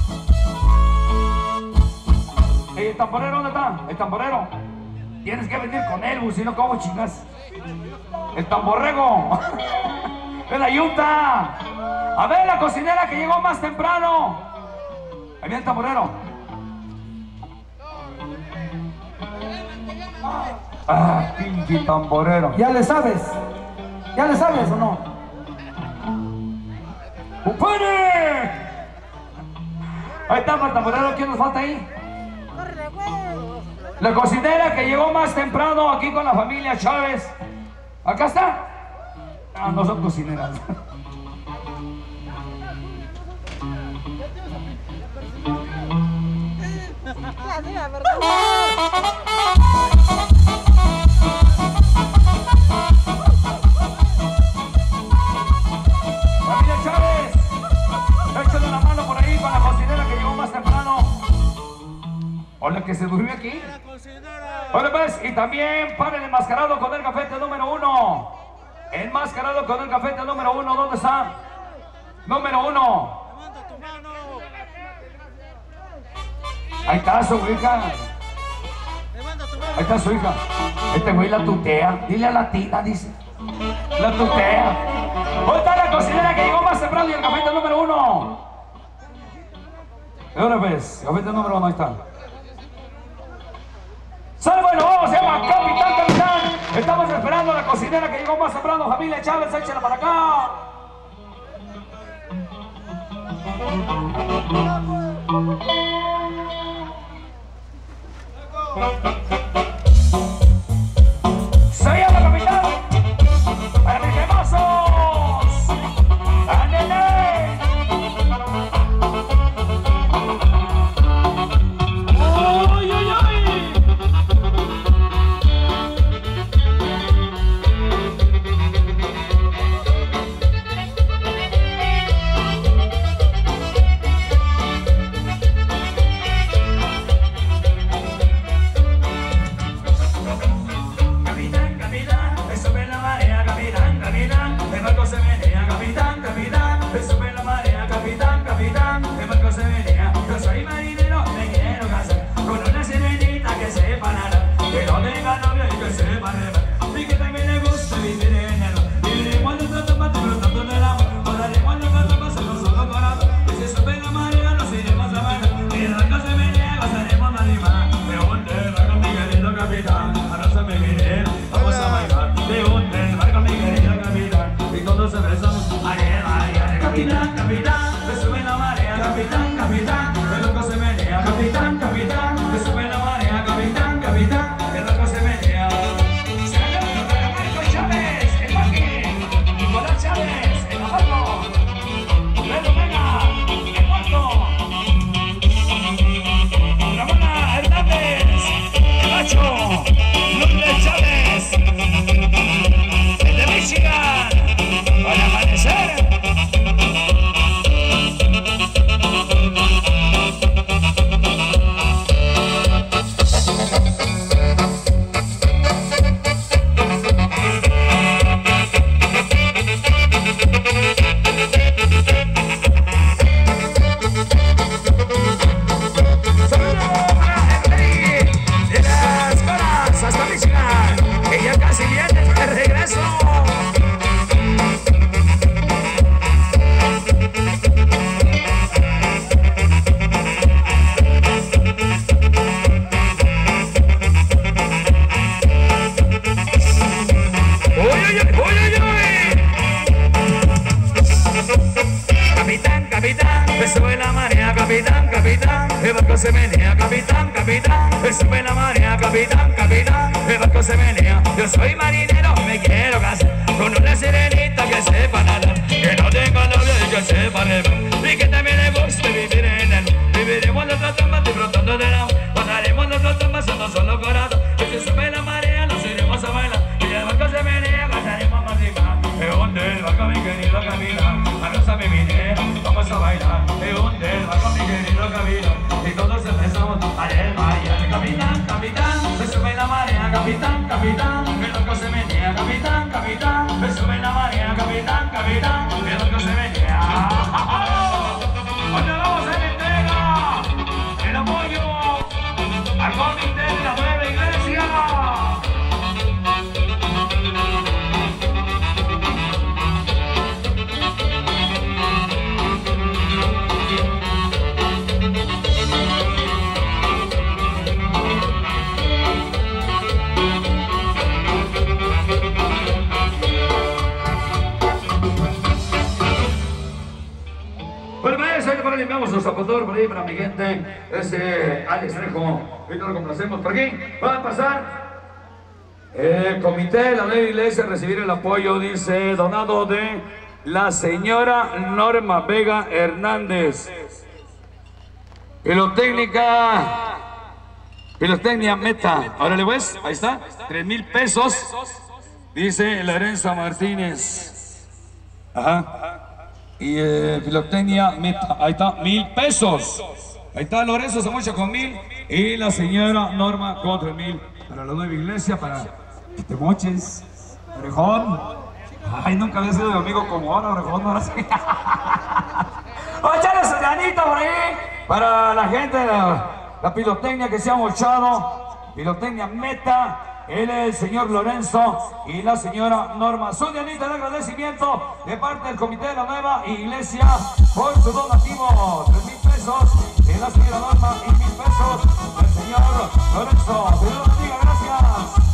S5: ¿El tamborero dónde está? El tamborero. Tienes que venir con él, si no, ¿cómo chingas? El tamborrego. ¡Es la yuta! A ver, la cocinera que llegó más temprano. Ahí viene el tamborero. Ah, pinche tamborero.
S4: ¿Ya le sabes? ¿Ya le sabes o no?
S5: ¡Upere! Ahí está, el tamborero. ¿Quién nos falta ahí? La cocinera que llegó más temprano aquí con la familia Chávez. ¿Acá está? Ah, no son cocineras. Familia Chávez, échale una mano por ahí con la cocinera que llegó más temprano. O la que se durmió aquí. Bueno, pues, y también para el enmascarado con el gafete número 1. Enmascarado con el gafete número 1. ¿Dónde está? Número 1. Ahí está su hija. Ahí está su hija. Este güey la tutea. Dile a la tita, dice. La tutea. ¿Dónde está la cocinera que llegó más temprano y el gafete número 1? Ahora pues, gafete número 1, ahí está. ¡Sale, bueno, vamos! Se llama Capitán, Capitán. Estamos esperando a la cocinera que llegó más temprano. Familia Chávez, échala para acá. Se llama Capitán. ¡Para mis gemazos! ¡Ándale! ¡Uy, uy, uy! Capitán, capitán, me sube la marea, capitán, capitán, el loco se menea, capitán, capitán, me sube la marea, capitán, capitán, el loco se menea. Saludos para Marco Chávez, el Paqui, Nicolás Chávez, el Abajo, Pedro Vega, el Muerto, Ramona Hernández, el Macho, Lourdes Chávez, el de Michigan, para amanecer. Se menea, capitán, capitán, me sube la marea, capitán, capitán, el barco se menea. Yo soy marinero, me quiero casar con una sirenita que sepa nadar, que no tenga novio y que sepa remar, y que también le guste vivir en el mar. Viviremos nuestra tumba disfrutando del agua, pasaremos nuestra tumba siendo solo corazón. Y si sube la marea nos iremos a bailar, y el barco se menea, cantaremos más y más. Me hunde el barco, mi querido capitán, arroza mi minera, vamos a bailar. Me hunde el barco, mi querido capitán. Y todos empezamos a ir María, capitán, capitán, me sube la marea, capitán, capitán, el barco se menea, capitán, capitán, me sube la marea, capitán, capitán, el barco se menea. Hoy vamos a la entrega, el apoyo al comité de la nueva iglesia. limpiamos su zapator por ahí para mi gente. Alex Trejo. Ahorita lo complacemos por aquí. Va a pasar. El comité de la nueva iglesia a recibir el apoyo, dice, donado de la señora Norma Vega Hernández. Pirotecnia Meta. Órale pues, ahí está, 3,000 pesos. Dice Lorenzo Martínez. Ajá. Y Pirotecnia Meta, ahí está, 1,000 pesos. Ahí está Lorenzo Zamucha con 1,000 y la señora Norma con 3,000 para la nueva iglesia, para que te moches, Orejón. Ay, nunca había sido de amigo como ahora, Orejón, ahora sí. Vamos a echarle su granito por ahí para la gente de la pirotecnia que se ha mochado. Pirotecnia Meta, él es el señor Lorenzo y la señora Norma. Su granito de agradecimiento de parte del comité de la nueva iglesia por su donativo, 3,000 pesos de la señora Norma y 1,000 pesos del señor Lorenzo. Señor, lo bendiga, gracias.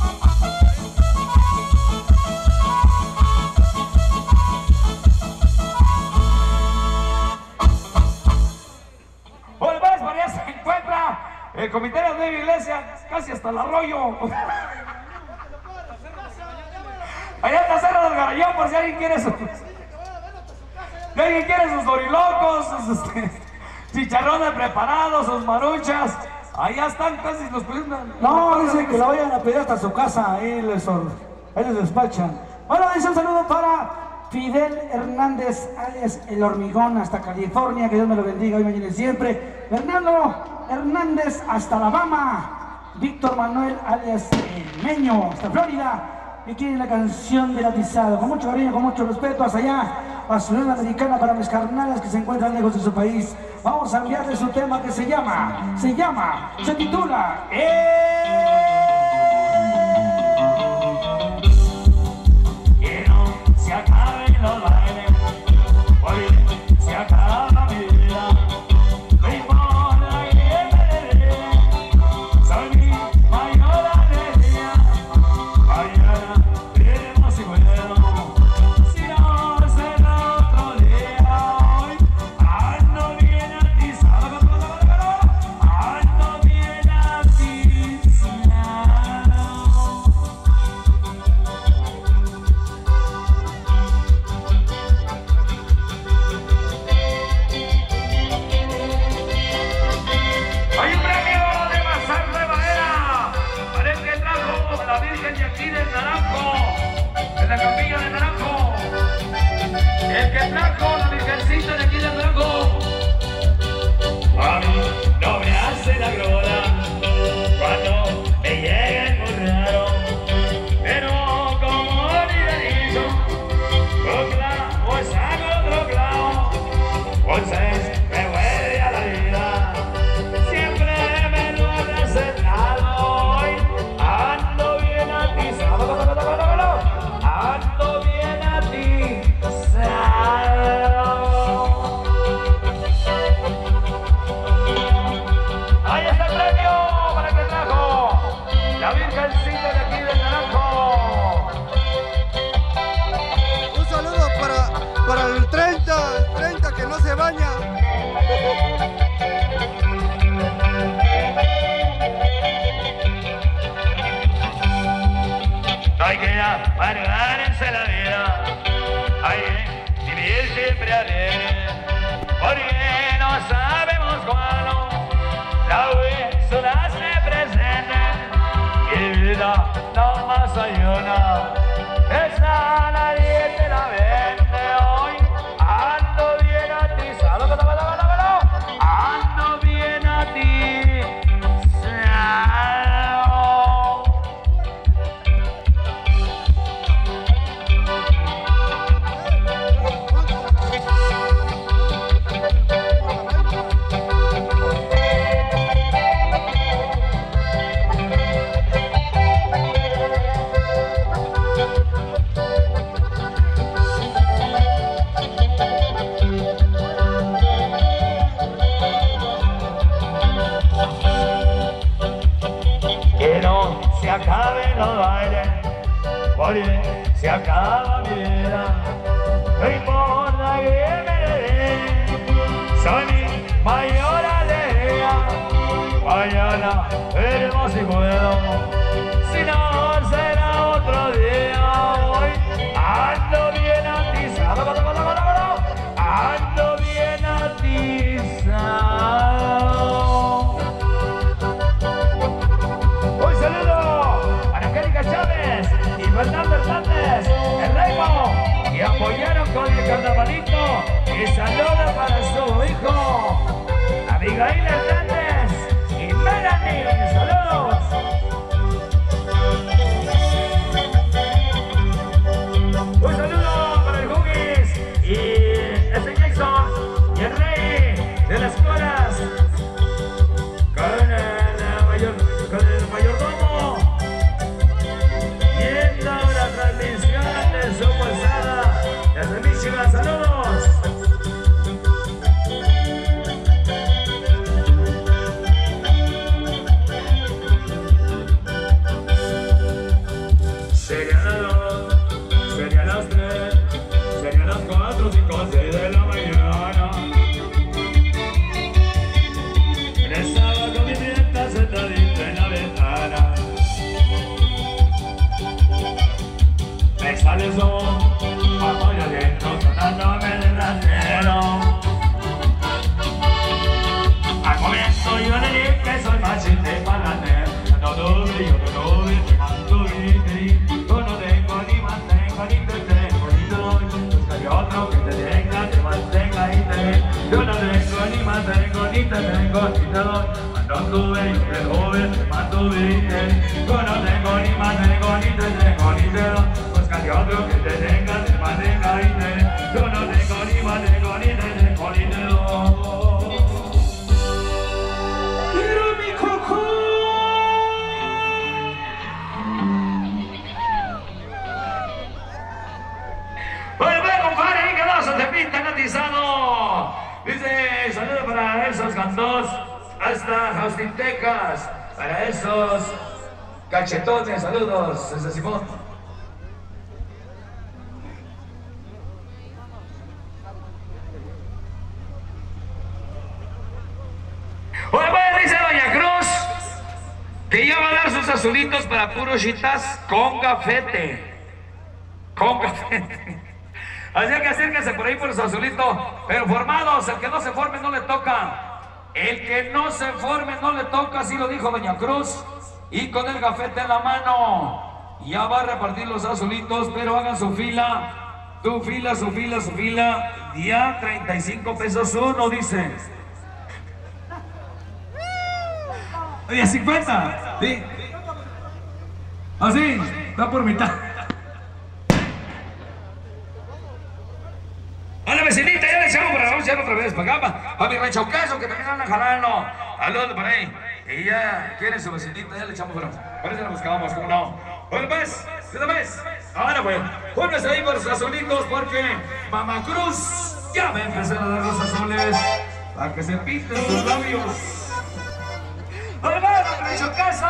S5: Se encuentra el comité de la nueva iglesia casi hasta el arroyo. Allá está Cerro del Garayón por si alguien quiere sus dorilocos, sus chicharrones preparados, sus maruchas. Allá están casi los...
S7: No, dicen que la vayan a pedir hasta su casa, ahí les despachan. Bueno, dice un saludo para Fidel Hernández, alias El Hormigón, hasta California, que Dios me lo bendiga hoy, mañana y siempre. Fernando Hernández, hasta Alabama. Víctor Manuel, alias El Meño, hasta Florida. Y quieren la canción del atizado, con mucho cariño, con mucho respeto, hasta allá, a su Unión Americana, para mis carnalas que se encuentran lejos de su país. Vamos a enviarle su tema que se titula Que no se acaben los bailes, porque se acaba mi vida. No importa que me dé, soy mi mayor alegría. Mañana veremos si puedo, si no será otro día. Hoy ando bien atizado, ando bien atizado.
S5: Hay un premio de Bazar de Madera para el que trajo la Virgen de aquí del Naranjo, de la Capilla de Naranjo. El que trajo la Virgencita de aquí del Naranjo. A mí no me hace la grola cuando me lleguen muy raro, pero como ni hizo, un clavo saco otro clavo, entonces me vuelve a la vida. Siempre me lo he presentado hoy, ando bien atizado, ando bien atizado. Ahí está el premio para el que trajo la Virgencita de aquí del Naranjo.
S2: Un saludo para el 30 que no se baña.
S5: No hay que amargarse la vida, hay que vivir siempre alegre, porque no sabemos cuándo la vida se presente. Y vida no más hay una, esa nadie te la vende. Hoy ando bien atizado, ando bien atizado. Que no se acaben los bailes, porque se acaba mi vida. No importa que me dé, soy mi mayor alegría. Mañana veremos si puedo, si no será otro día. Hoy ando bien atizado, ando bien atizado. Un saludo para Angélica Chávez y Fernando Hernández, el Reimo, que apoyaron con el carnavalito. Y saludo para su hijo, Abigail Hernández y Melanie. Saludos. Un saludo para el Huggies y este Jackson y el Rey de las Colas con el mayordomo, viendo la transmisión de su posada desde Michigan. Saludos. Serían las 3, serían las 4, 5, 6 de la mañana. Estaba con mi nieta sentadita en la ventana. Me sale el sol, bajo el viento, sonándome el rasero. Al momento yo le dije que soy machete para hacer. No tuve, yo no tuve, te mantuve. Yo no tengo ni mantengo, ni te tengo, ni te doy. Buscaré otro que te tenga, te mantenga y te dé. Yo no tengo ni mantengo, ni te tengo, ni te doy. No tuve, yo te tuve, te mantuve y te dé. Yo no tengo ni mantengo, ni te tengo, ni te doy. Buscaré otro que te tenga, te mantenga y te dé. Yo no tengo ni mantengo, ni te tengo, ni te doy. Te pintan atizado. Dice, saludos para esos cantos hasta Austin, Texas. Para esos cachetones, saludos desde Simón. Bueno, dice Doña Cruz que ya va a dar sus azulitos para puros chitas con gafete. Con gafete. Así que acérquense por ahí por su azulito, pero formados. El que no se forme no le toca. El que no se forme no le toca, así lo dijo Doña Cruz. Y con el gafete en la mano ya va a repartir los azulitos, pero hagan su fila. Tu fila, su fila, su fila. Ya 35 pesos uno, dice. Oye, 50. Sí. Así, está por mitad. A la vecinita, ya le echamos para anunciar otra vez, para acá, para mi rancho queso, que también andan jalando. Saludos por ahí. Y ya quieren su vecinita, ya le echamos para por eso la buscábamos, ¿cómo no? Bueno, pues, ¿qué tal vez? Ahora pues, pónganse ahí por sus azulitos, porque Mamá Cruz ya va a empezar a dar los azules para que se pinten sus labios. ¡Bueno, pues, rancho queso!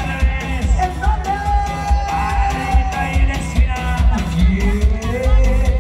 S6: El nombre.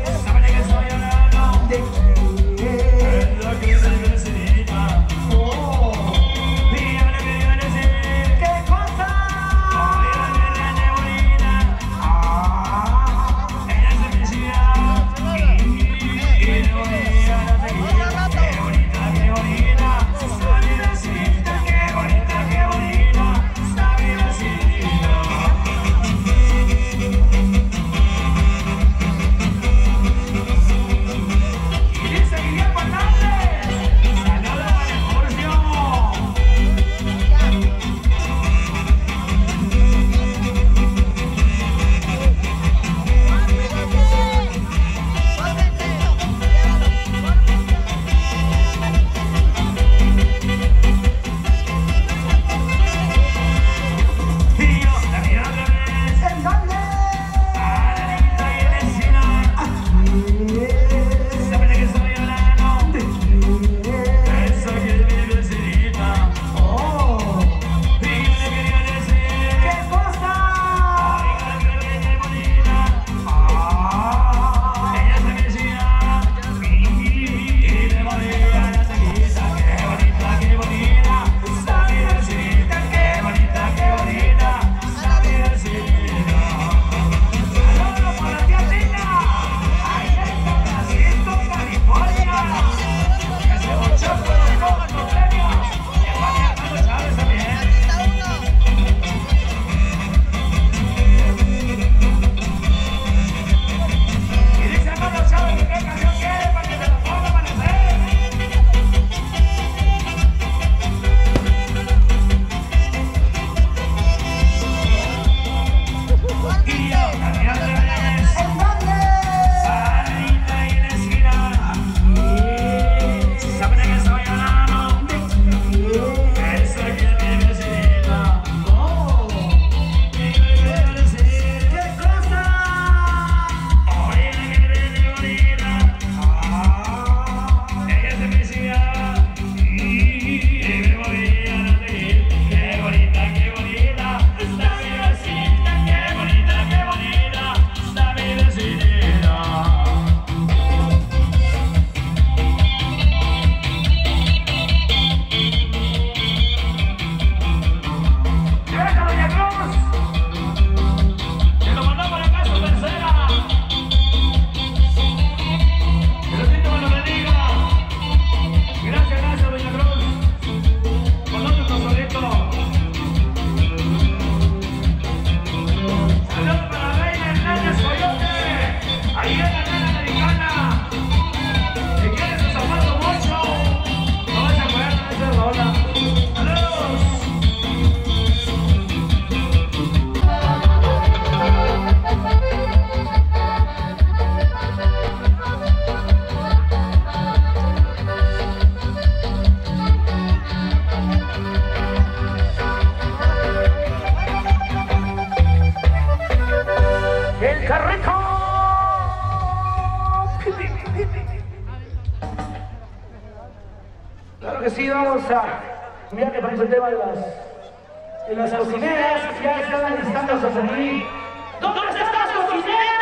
S7: Claro que sí, vamos a... Mira que parece el tema de las cocineras, ya están alistándose a salir. ¿Dónde están las cocineras?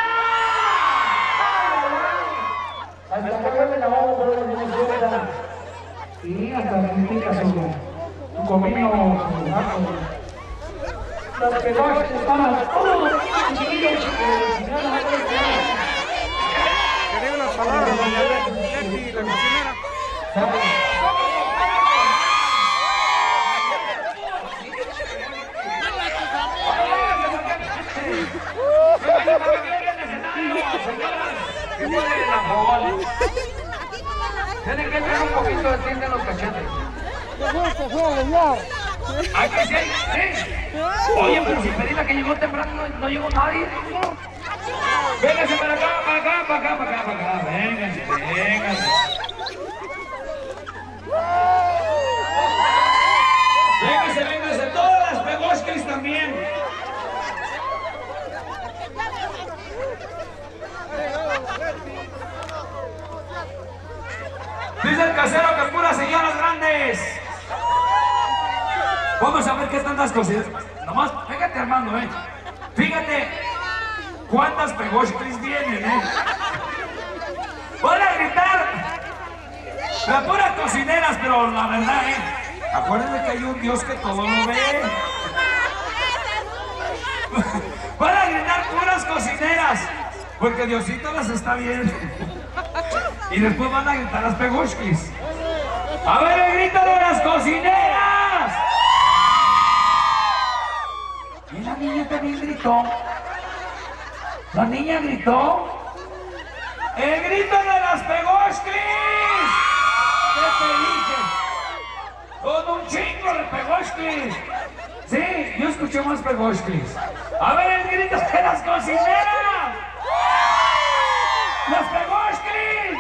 S7: Hasta acá me la vamos a poner en la y hasta la critica su comino, su gato. Las pegoches están todos los chiquillos.
S2: Quería unas palabras, doña Leti, la cocinera.
S5: Tienen que tener un poquito de tinta en los cachetes.
S3: Se fue a bailar.
S5: Aquí sí, sí. Oye, pero si pedí la que llegó temprano, no llegó nadie. Vénganse para acá, para acá, para acá, para acá, para acá. Vénganse, vénganse. Vénganse, vénganse. Todas las pegoskis también. Dice el casero que puras señoras grandes. Vamos a ver qué tantas cosas. Nomás, fíjate Armando, fíjate cuántas pegoskis vienen, Van a gritar las puras cocineras, pero la verdad, acuérdense que hay un Dios que todo lo ve. Van a gritar puras cocineras, porque Diosito las está viendo. Y después van a gritar las pegoskis. A ver el grito de las cocineras. Y la niña también gritó. La niña gritó. ¡El grito de las pegoskis! ¿Qué te dije? Con un chingo de pegoskis. Sí, yo escuché más pegoskis. A ver el grito de las cocineras. ¡Las pegoskis!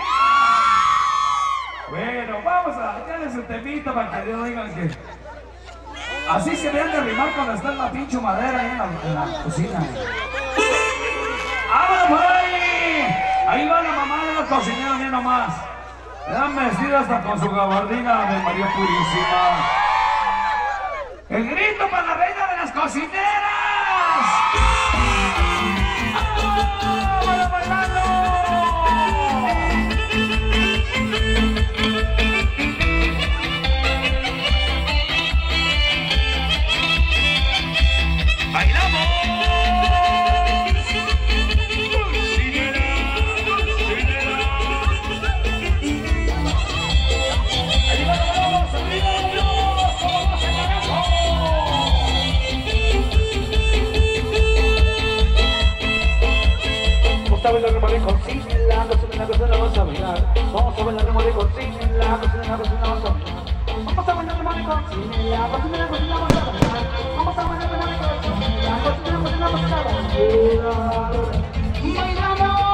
S5: Bueno, vamos a darle su temita para que Dios digan que... Así se vean de rimar cuando está en la pinche madera ahí en la cocina. ¡Vámonos por ahí! Ahí va la mamá de los cocineros, bien nomás. Están vestidas hasta con su gabardina de María Purísima. ¡El grito para la reina de las cocineras! ¡Vámonos bailando!
S6: Vamos a bailar ritmo de cocina en la cocina, vamos a bailar. Vamos a bailar ritmo de cocina en la cocina, vamos a bailar. Vamos a bailar ritmo de cocina en la cocina, vamos a bailar. Vamos a bailar ritmo de cocina en la cocina, vamos a bailar. ¡Bailamos!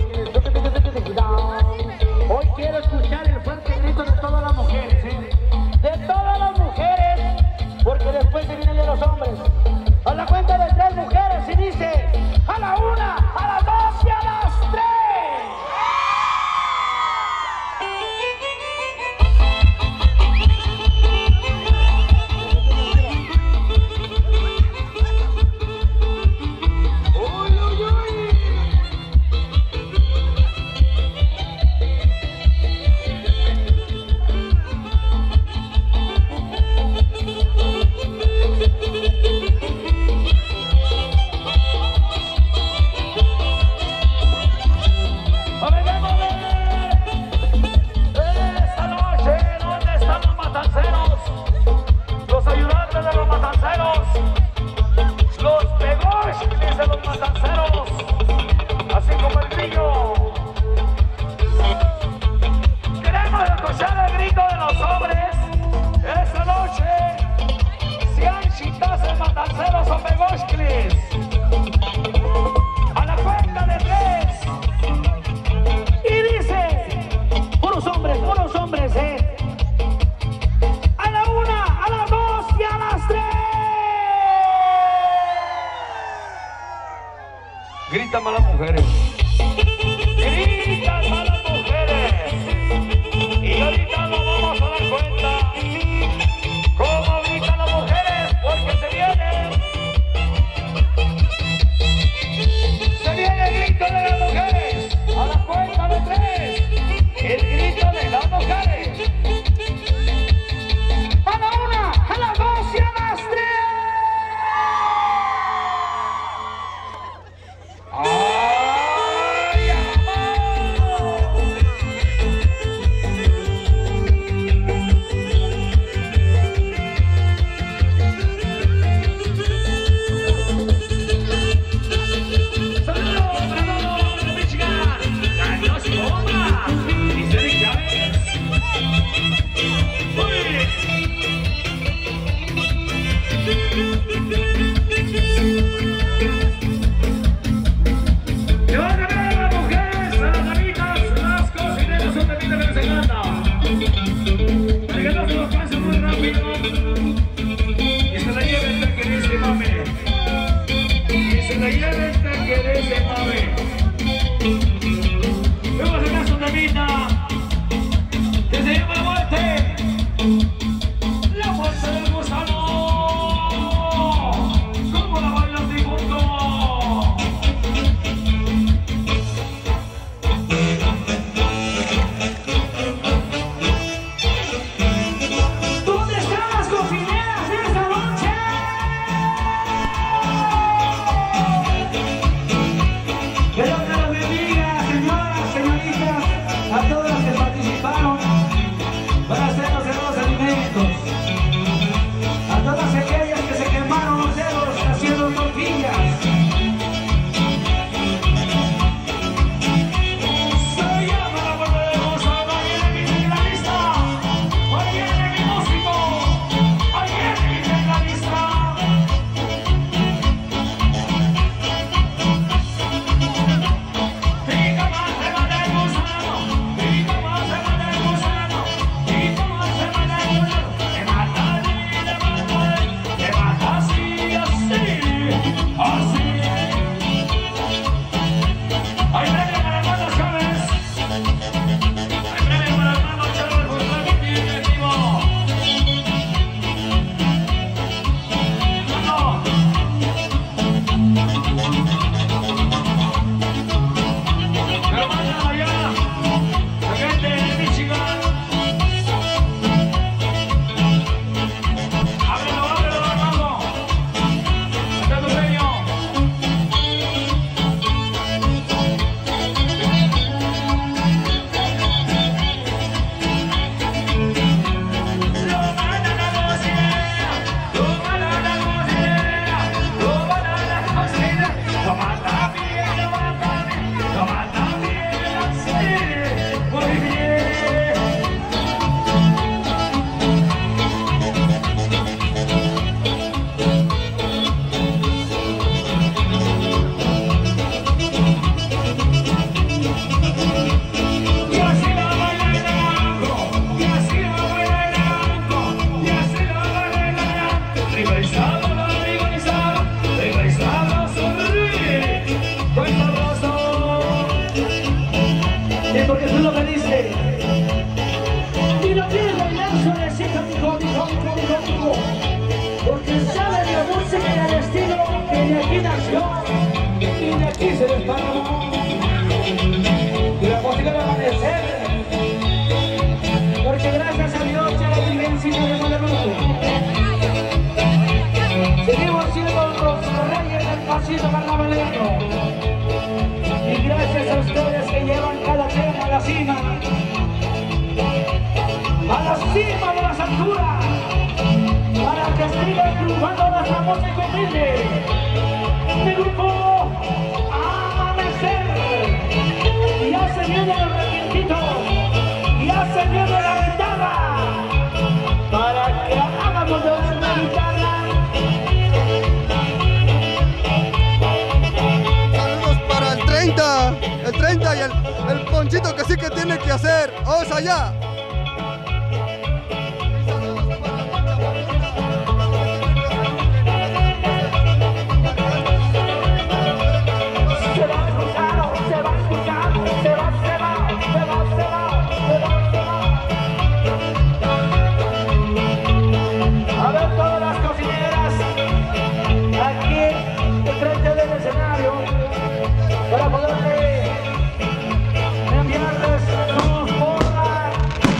S3: Hoy quiero escuchar el fuerte grito de todas las mujeres, ¿sí? De todas las mujeres, porque después se vienen de los hombres. A la cuenta de 3 mujeres y dice, a la 1, a las 2 y a las 3. Sí, porque tú lo que dices. Y no quieres bailar suavecito, mijo. Porque sabe la música y el estilo que de aquí nació y de aquí se desparramó. Y la música de amanecer. Porque gracias a Dios y a la Virgencita de Guadalupe seguimos siendo los reyes del pasito carnavalero. Y gracias a ustedes que llevan cada tema a la cima de las alturas, para que siga triunfando nuestra música humilde. Mi grupo Amanecer. Ya se viene el requintito, ya se viene la guitarra, para que hagamos de una guitarra.
S2: Saludos para el 30 y el Ponchito que sí que tiene que hacer. ¡Vamos allá!
S3: A ver todas las cocineras aquí enfrente del escenario para poderle enviarles sus porras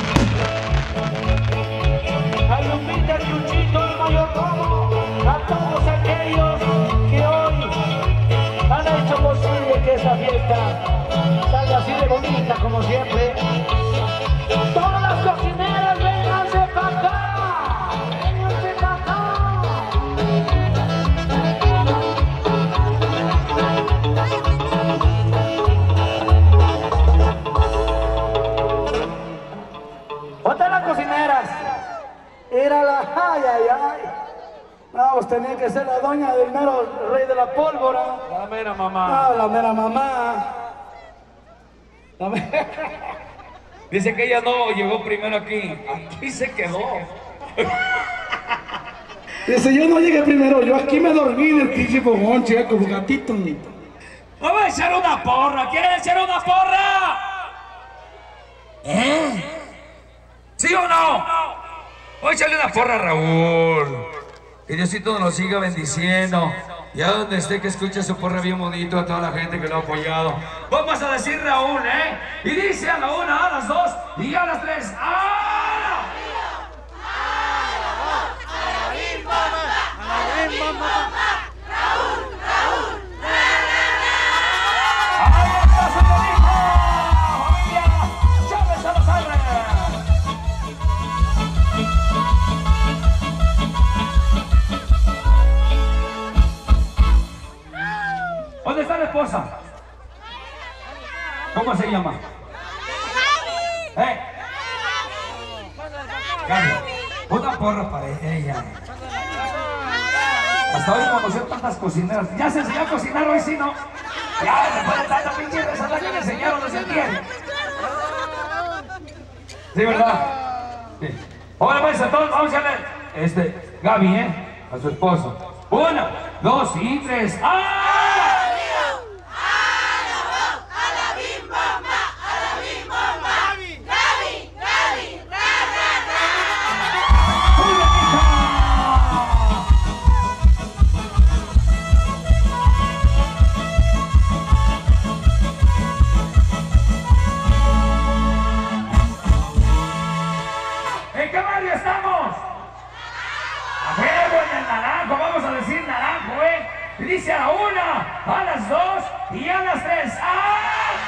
S3: a Lupita, el Chuchito, el mayordomo, a todos aquellos que hoy han hecho posible que esta fiesta salga así de bonita como siempre. Todas las cocineras, vénganse para acá, vénganse para acá. Otra las cocineras, era la ay. No, pues tenía que ser la doña del mero rey de la pólvora.
S5: La mera mamá.
S3: Ah, la mera mamá.
S5: Dice que ella no llegó primero aquí. Aquí se quedó.
S7: Dice, yo no llegué primero, yo aquí me dormí del pinche fogón, chica, como gatito.
S5: Vamos a echar una porra. ¿Quieren echar una porra? ¿Sí o no? Voy a echarle una porra a Raúl. Que Diosito nos lo siga bendiciendo. Y a donde esté, que escuche su porra bien bonito a toda la gente que lo ha apoyado. Vamos a decir Raúl, ¿eh? Y dice a la una, a las dos y a las tres. ¡Ah! ¿Dónde está la esposa? ¿Cómo se llama? Gaby. Una porra para ella. Hasta hoy conocer tantas cocineras. Ya se enseñó a cocinar hoy, sí, ¿no? Ya, después de tanta pinche receta que le enseñaron desde el tiempo. Sí, ¿verdad? Sí. Ahora pues, entonces vamos a ver. Gaby, a su esposo. 1, 2 y 3. ¡Ah! ¿En qué barrio estamos? A huevo, en el Naranjo, vamos a decir Naranjo, Y dice a la 1, a las 2 y a las 3. ¡Ah!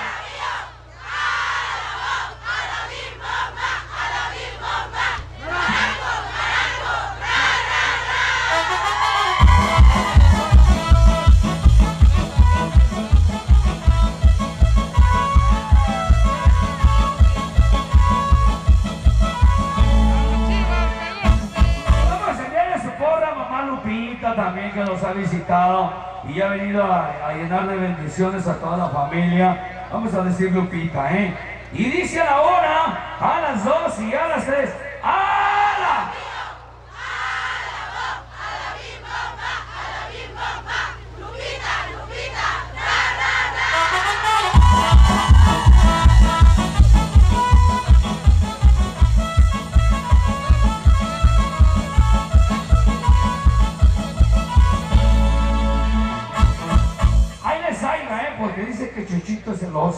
S5: También que nos ha visitado y ha venido a llenar de bendiciones a toda la familia. Vamos a decir Lupita, Y dice a la 1, a las 2 y a las 3. ¡Ala!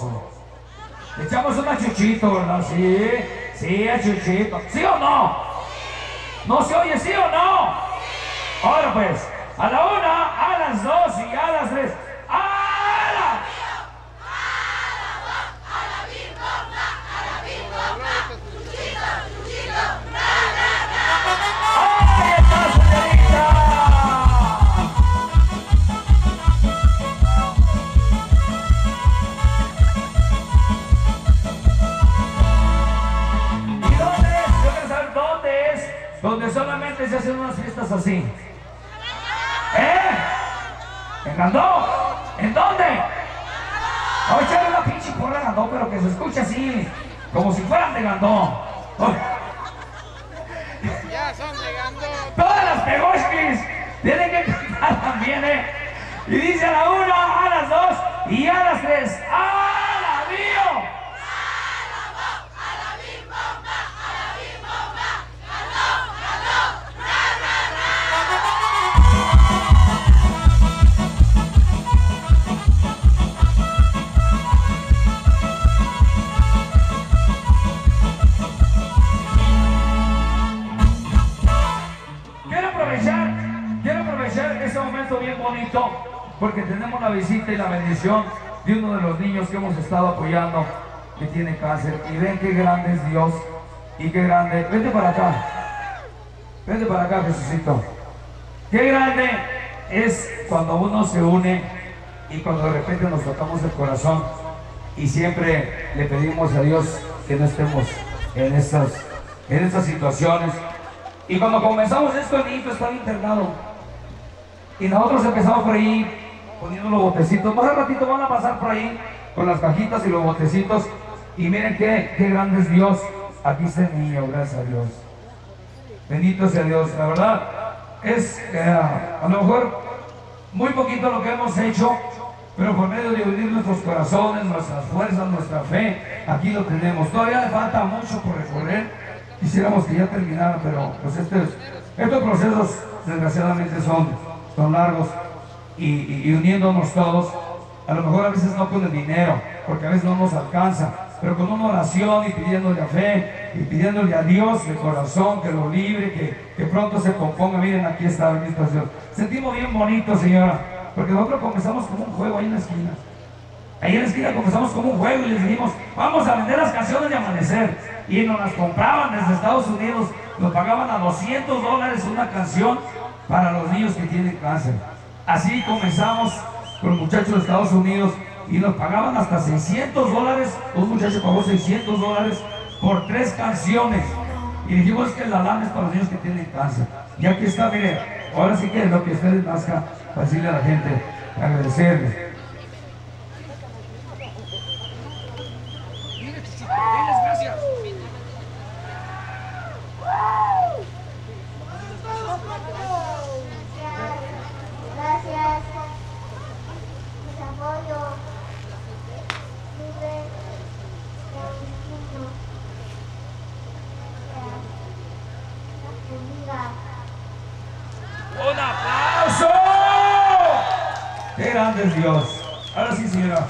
S5: sabroso. Le echamos un chuchito, ¿verdad? Sí, sí, a chuchito. ¿Sí o no? ¿No se oye, sí o no? Ahora pues, a la 1, a las 2 y a las 3. Donde solamente se hacen unas fiestas así. ¿En Gandó? ¿En dónde? Voy a echarle una pinche porra a Gandó, pero que se escuche así, como si fueran de Gandó.
S8: Ya son de Gandó.
S5: Todas las pegoshkis tienen que cantar también, Y dice a la 1, a las 2 y a las 3. ¡A la bio! Quiero aprovechar este momento bien bonito porque tenemos la visita y la bendición de uno de los niños que hemos estado apoyando que tiene cáncer. Y ven qué grande es Dios y qué grande. Vente para acá, Jesucito. Qué grande es cuando uno se une y cuando de repente nos tocamos el corazón y siempre le pedimos a Dios que no estemos en estas situaciones. Y cuando comenzamos esto, el niño estaba internado y nosotros empezamos por ahí poniendo los botecitos. Más al ratito van a pasar por ahí con las cajitas y los botecitos y miren qué grande es Dios. Aquí está el niño, gracias a Dios. Bendito sea Dios. La verdad es a lo mejor muy poquito lo que hemos hecho, pero por medio de unir nuestros corazones, nuestras fuerzas, nuestra fe, aquí lo tenemos. Todavía le falta mucho por recorrer. Quisiéramos que ya terminara, pero pues estos procesos desgraciadamente son largos y uniéndonos todos, a lo mejor a veces no con el dinero, porque a veces no nos alcanza, pero con una oración y pidiéndole a fe y pidiéndole a Dios de corazón que lo libre, que pronto se componga. Miren, aquí está, bendito Dios. Sentimos bien bonito, señora, porque nosotros comenzamos como un juego ahí en la esquina. Ahí en la esquina comenzamos como un juego y les dijimos, vamos a vender las canciones de Amanecer. Y nos las compraban desde Estados Unidos, nos pagaban a $200 una canción para los niños que tienen cáncer. Así comenzamos con muchachos de Estados Unidos y nos pagaban hasta $600. Un muchacho pagó $600 por 3 canciones. Y dijimos que la lana es para los niños que tienen cáncer. Y aquí está, mire, ahora sí que es lo que ustedes nazcan para decirle a la gente, agradecerles.
S8: Gracias.
S9: Mis apoyo. Vive.
S5: ¡Un aplauso! ¡Qué grande es Dios! Ahora sí, señora.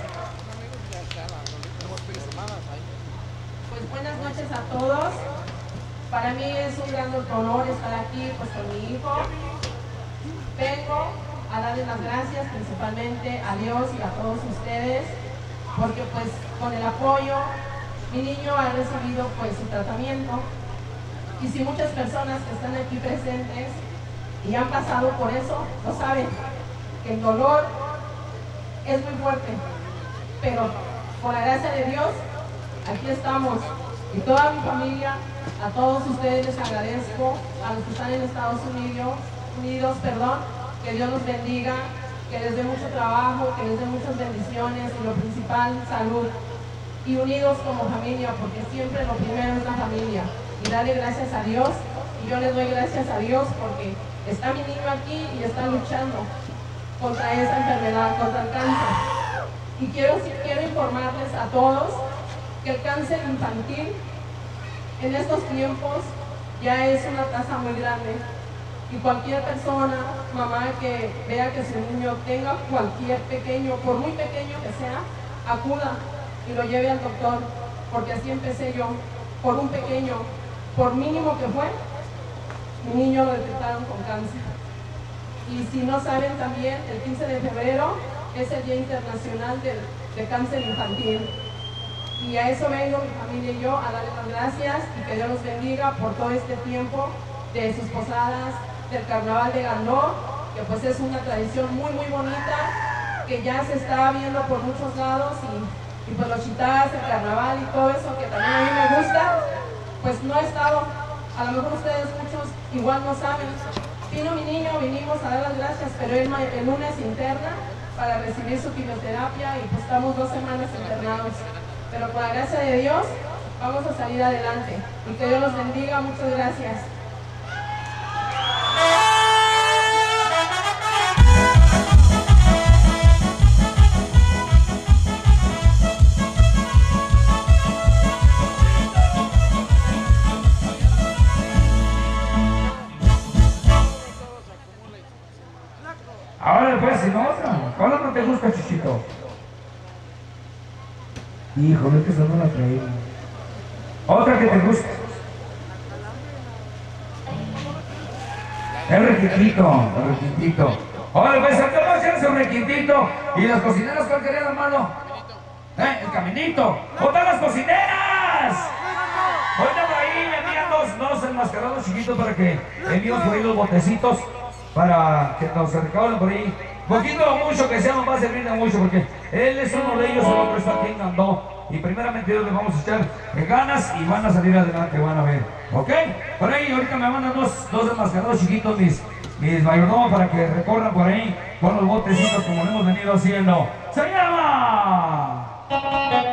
S10: Pues buenas noches a todos. Para mí es un gran honor estar aquí pues con mi hijo. Vengo a darles las gracias principalmente a Dios y a todos ustedes, porque pues con el apoyo mi niño ha recibido pues su tratamiento. Y si muchas personas que están aquí presentes y han pasado por eso, lo saben, que el dolor es muy fuerte, pero por la gracia de Dios, aquí estamos. Y toda mi familia, a todos ustedes les agradezco, a los que están en Estados Unidos, que Dios los bendiga, que les dé mucho trabajo, que les dé muchas bendiciones y lo principal, salud. Y unidos como familia, porque siempre lo primero es la familia. Y darle gracias a Dios, y yo les doy gracias a Dios porque está mi niño aquí y está luchando contra esa enfermedad, contra el cáncer. Y quiero informarles a todos que el cáncer infantil en estos tiempos ya es una tasa muy grande. Y cualquier persona, mamá, que vea que su niño tenga cualquier pequeño, por muy pequeño que sea, acuda y lo lleve al doctor, porque así empecé yo, por un pequeño, por mínimo que fue, mi niño lo detectaron con cáncer. Y si no saben también, el 15 de febrero es el Día Internacional de Cáncer Infantil. Y a eso vengo mi familia y yo a darles las gracias y que Dios los bendiga por todo este tiempo de sus posadas, del Carnaval de Gandó, que pues es una tradición muy bonita, que ya se está viendo por muchos lados y pues los chitás, el carnaval y todo eso que también a mí me gusta, pues no he estado, a lo mejor ustedes muchos igual no saben. Vino mi niño, vinimos a dar las gracias, pero él el lunes interna para recibir su quimioterapia y pues estamos 2 semanas internados. Pero con la gracia de Dios vamos a salir adelante y que Dios los bendiga. Muchas gracias.
S11: Ahora pues, si no otra. ¿Cuál no te gusta, Chichito? Híjole, que eso no la traímos. Otra que te guste. El requintito. Ahora pues, ¿cómo hacen su requintito? ¿Y las cocineras cuál querían, hermano? El caminito. ¡Otra las cocineras! Ahorita por ahí me envían dos enmascarados chiquitos para que envíen por ahí los botecitos para que nos recauden por ahí. Poquito o mucho que sea, nos va a servir de mucho porque él es uno de ellos, el otro está aquí en Gandó. Y primeramente Dios les vamos a echar ganas y van a salir adelante, van a ver. ¿Ok? Por ahí ahorita me mandan dos enmascarados chiquitos, mis mayordomos, para que recorran por ahí con los botecitos como lo hemos venido haciendo. ¡Se llama!